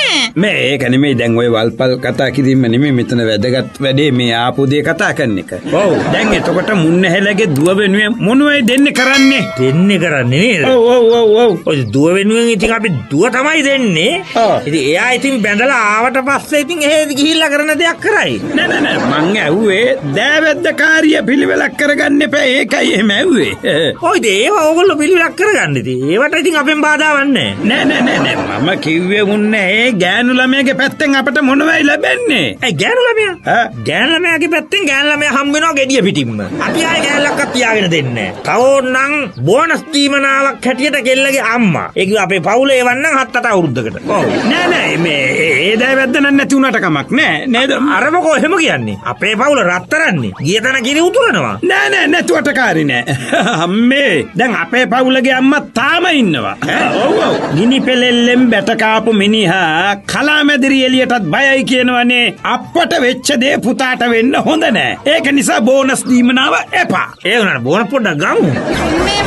මේ ඒක නෙමෙයි දැන් ඔය වල්පල් කතා කිරීම නෙමෙයි මෙතන වැදගත් වැඩේ මේ ආපු දේ කතා කරන එක. ඔව්. දැන් එතකොට මුන්න හැලගේ දුව වෙනුවෙන් මොනවයි දෙන්නේ කරන්නේ? දෙන්නේ කරන්නේ නේද? ඔව්. ඔය දුව වෙනුවෙන් ඉතින් අපි දුව තමයි දෙන්නේ. ඉතින් එයා ඉතින් බැඳලා ආවට පස්සේ ඉතින් එහෙ ගිහිල්ලා කරන දෙයක් කරයි. නෑ මං ඇහුවේ දෑවැද්ද කාර්ය පිළිවෙලක් කරගන්න එපා. ඒකයි එහෙම ඇහුවේ. ඔයද ඒව ඕගොල්ලෝ පිළිවෙලක් කරගන්න ඉතින්. ඒවට ඉතින් අපෙන් බාධාවක් නෑ. නෑ මම කිව්වේ මුන්නේ ගෑනු ළමයාගේ පැත්තෙන් අපට මොනවයි ලැබෙන්නේ? ගෑනු ළමයා? ගෑනු ළමයාගේ පැත්තෙන් ගෑනු ළමයා හම් වෙනවා ගෙඩිය පිටින්ම. අපි ආයේ ගෑනලක්වත් තියාගෙන දෙන්නේ නැහැ. තවෝන්නම් බෝනස් දීමනාවක් හැටියට කෙල්ලගේ අම්මා. ඒ කිව්වා අපේ පවුලේ එවන්නම් 7-8 අවුරුද්දකට. ඔව්. නෑ මේ ඒ දෑවැද්ද නම් නැති උනට කමක් නෑ නේද? අර මොකෝ එහෙම කියන්නේ? අපේ පවුල රත්තරන්නේ. ගිය තැන කිරි උතුරනවා. නෑ නැතුවට කාරි නෑ. අම්මේ දැන් අපේ පවුලගේ අම්මා තාම ඉන්නවා. ඔව්. ගිනි පෙලෙල්ලෙන් බැට කාපු මිනිහා කලාමැදිරි එළියටත් බයයි කියනවනේ. අපට වෙච්ච දේ පුතාට වෙන්න හොඳ නෑ. ඒක නිසා බෝනස් දීමනාව එපා. ඒ වුණාට බෝනස් පොඩ්ඩක් ගමු. මේ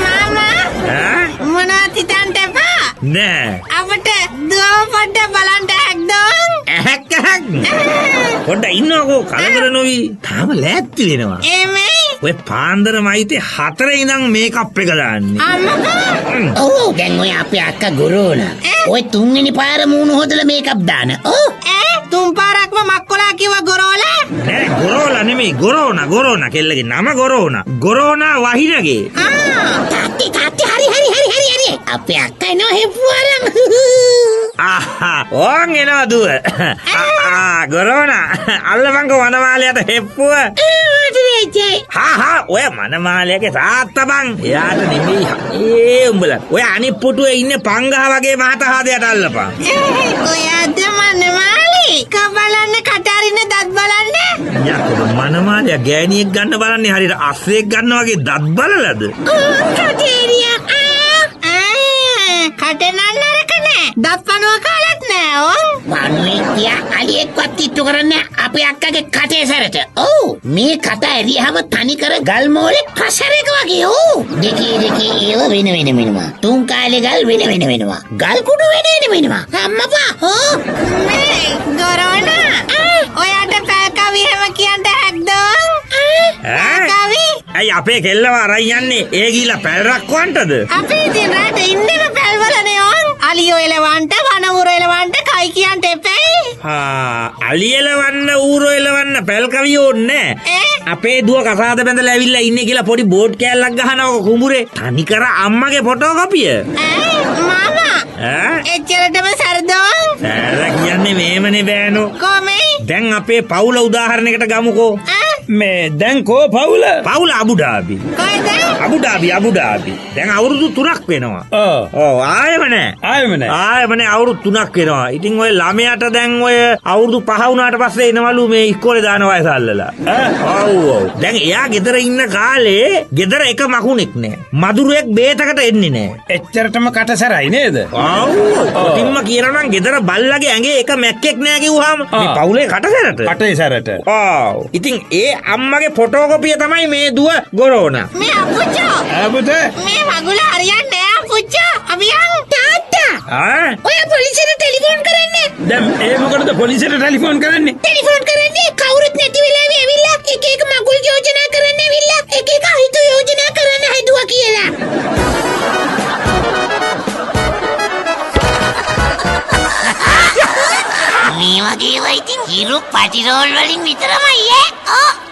මාමා මොනවද හිතන්ට එපා. නෑ. අපට දුව පොඩ්ඩ බලන්න හැක්දෝන්. ඇහැක්. පොඩ්ඩ ඉන්නකෝ කලබල නොවි. තාම ලෑස්ති වෙනවා. එමේ ඔය පාන්දරම අයිති 4 ඉඳන් මේකප් එක දාන්නේ. අම්මා. ඔව් දැන් ඔය අපේ අක්කා ගොරෝනා. ඔය 3 වෙනි පාර මූණු හොදලා මේකප් දාන. ඔව්. 3 පාරක්ම මක්කොලා කිව්ව ගොරෝලා. නෑ ගොරෝලා නෙමෙයි ගොරෝනා කෙල්ලගේ නම ගොරෝනා වහිනගේ. තාත්ති හරි. අපේ අක්කා නෝ හෙප්පුවාරම්. ඕන් එනවා දුව. ගොරෝනා අල්ලපන්කෝ වනමාලයට හෙප්පුව. ඔය මනමාලයගේ තාත්තා බං. එයාට නෙමෙයි උඹලා. ඔය අනිත් පුටුවේ ඉන්නේ පංගහ වගේ මහතහාදයට අල්ලපන්. ඔයාද මනමාලි කබලන්න කටරින දත් බලන්න. යකෝ මනමාලයා ගෑණියෙක් ගන්න බලන්නේ හරියට අස්සෙක් ගන්න වගේ දත් බලලද? මට නන්නරක නෑ. දත්පනුව කාලත් නෑ ඕන්. මනුවෙක්තියා අලියෙක්වත් තිට්ටු කරන්න අපේ අක්කගේ කටේ සැරට. ඔව් මේ කතා ඇරියහම තනිකර ගල් මෝලේ ප්‍රසරයක වගේ. ඔව් දෙකේ ඒව වෙන වෙනවා. තුන් කාලේ ගල් වෙන වෙනවා. ගල් කුඩු වෙන වෙනවා. අම්මපා හෝ මේ ගොරෝනා ඔයාට පැල්කවි හැම කියන්න හැක්දෝ. පැල්කවි ඇයි අපේ කෙල්ලව අරයි යන්නේ ඒ ගිහිලා පැල් රක්වන්නටද? අපි ඉතින් රට ඉන්නම පැල්වලනේ ඕන්. අලියෝ එලවන්ට වනමුර එලවන්ට කයි කියන්ට එපැයි. අලි එලවන්න ඌරෝ එලවන්න පැල් කවිය ඕන්නේ නෑ. අපේ දුව කසාද බැඳලා ඇවිල්ලා ඉන්නේ කියලා පොඩි බෝඩ් කෑල්ලක් ගහනවා කුඹුරේ. තනිකර අම්මගේ ෆොටෝ කොපිය. මාමා එච්චරටම සරදෝ. සෑර කියන්නේ මේමනේ බෑනෝ. කොමේ දැන් අපේ පවුල උදාහරණයකට ගමුකෝ. මේ දැන් කෝ පවුල? පවුල අබුඩාබි. කොයිද? අබුඩාබි. දැන් අවුරුදු 3ක් වෙනවා. ඔව් ආයෙම නෑ අවුරුදු 3ක් වෙනවා. ඉතින් ඔය ළමයාට දැන් ඔය අවුරුදු 5 වුණාට පස්සේ එනවලු මේ ඉස්කෝලේ දාන වයස අල්ලලා. ඔව්. දැන් එයා ගෙදර ඉන්න කාලේ ගෙදර එක මකුණෙක් නෑ. මදුරුවෙක් බේතකට එන්නේ නෑ. එච්චරටම කටසරයි නේද? ඔව්. කොටින්ම කියනවා නම් ගෙදර බල්ලගේ ඇඟේ එක මැක්කෙක් නෑ කිව්වහම මේ පවුලේ කටසරට. කටේ සැරට. ඔව්. ඉතින් ඒ අම්මගේ ෆොටෝකොපිය තමයි මේ දුව ගොරෝනා. මේ අපුච්චෝ. පුතේ. මේ මගුල හරියන්නේ නෑ අපුච්චෝ. අපි යන් තාත්තා. ඔය පොලිසියට ටෙලිෆෝන් කරන්නේ. දැන් ඒ මොකටද පොලිසියට ටෙලිෆෝන් කරන්නේ? ටෙලිෆෝන් කරන්නේ කවුරුත් නැති වෙලාවෙ ඇවිල්ලා එක මගුල් යෝජනා කරන්න ඇවිල්ලා එක අහිතු යෝජනා කරන්න හැදුවා කියලා. මේ වගේ වයිතින් හිරු පටිරෝල් වලින් විතරමයි ඈ.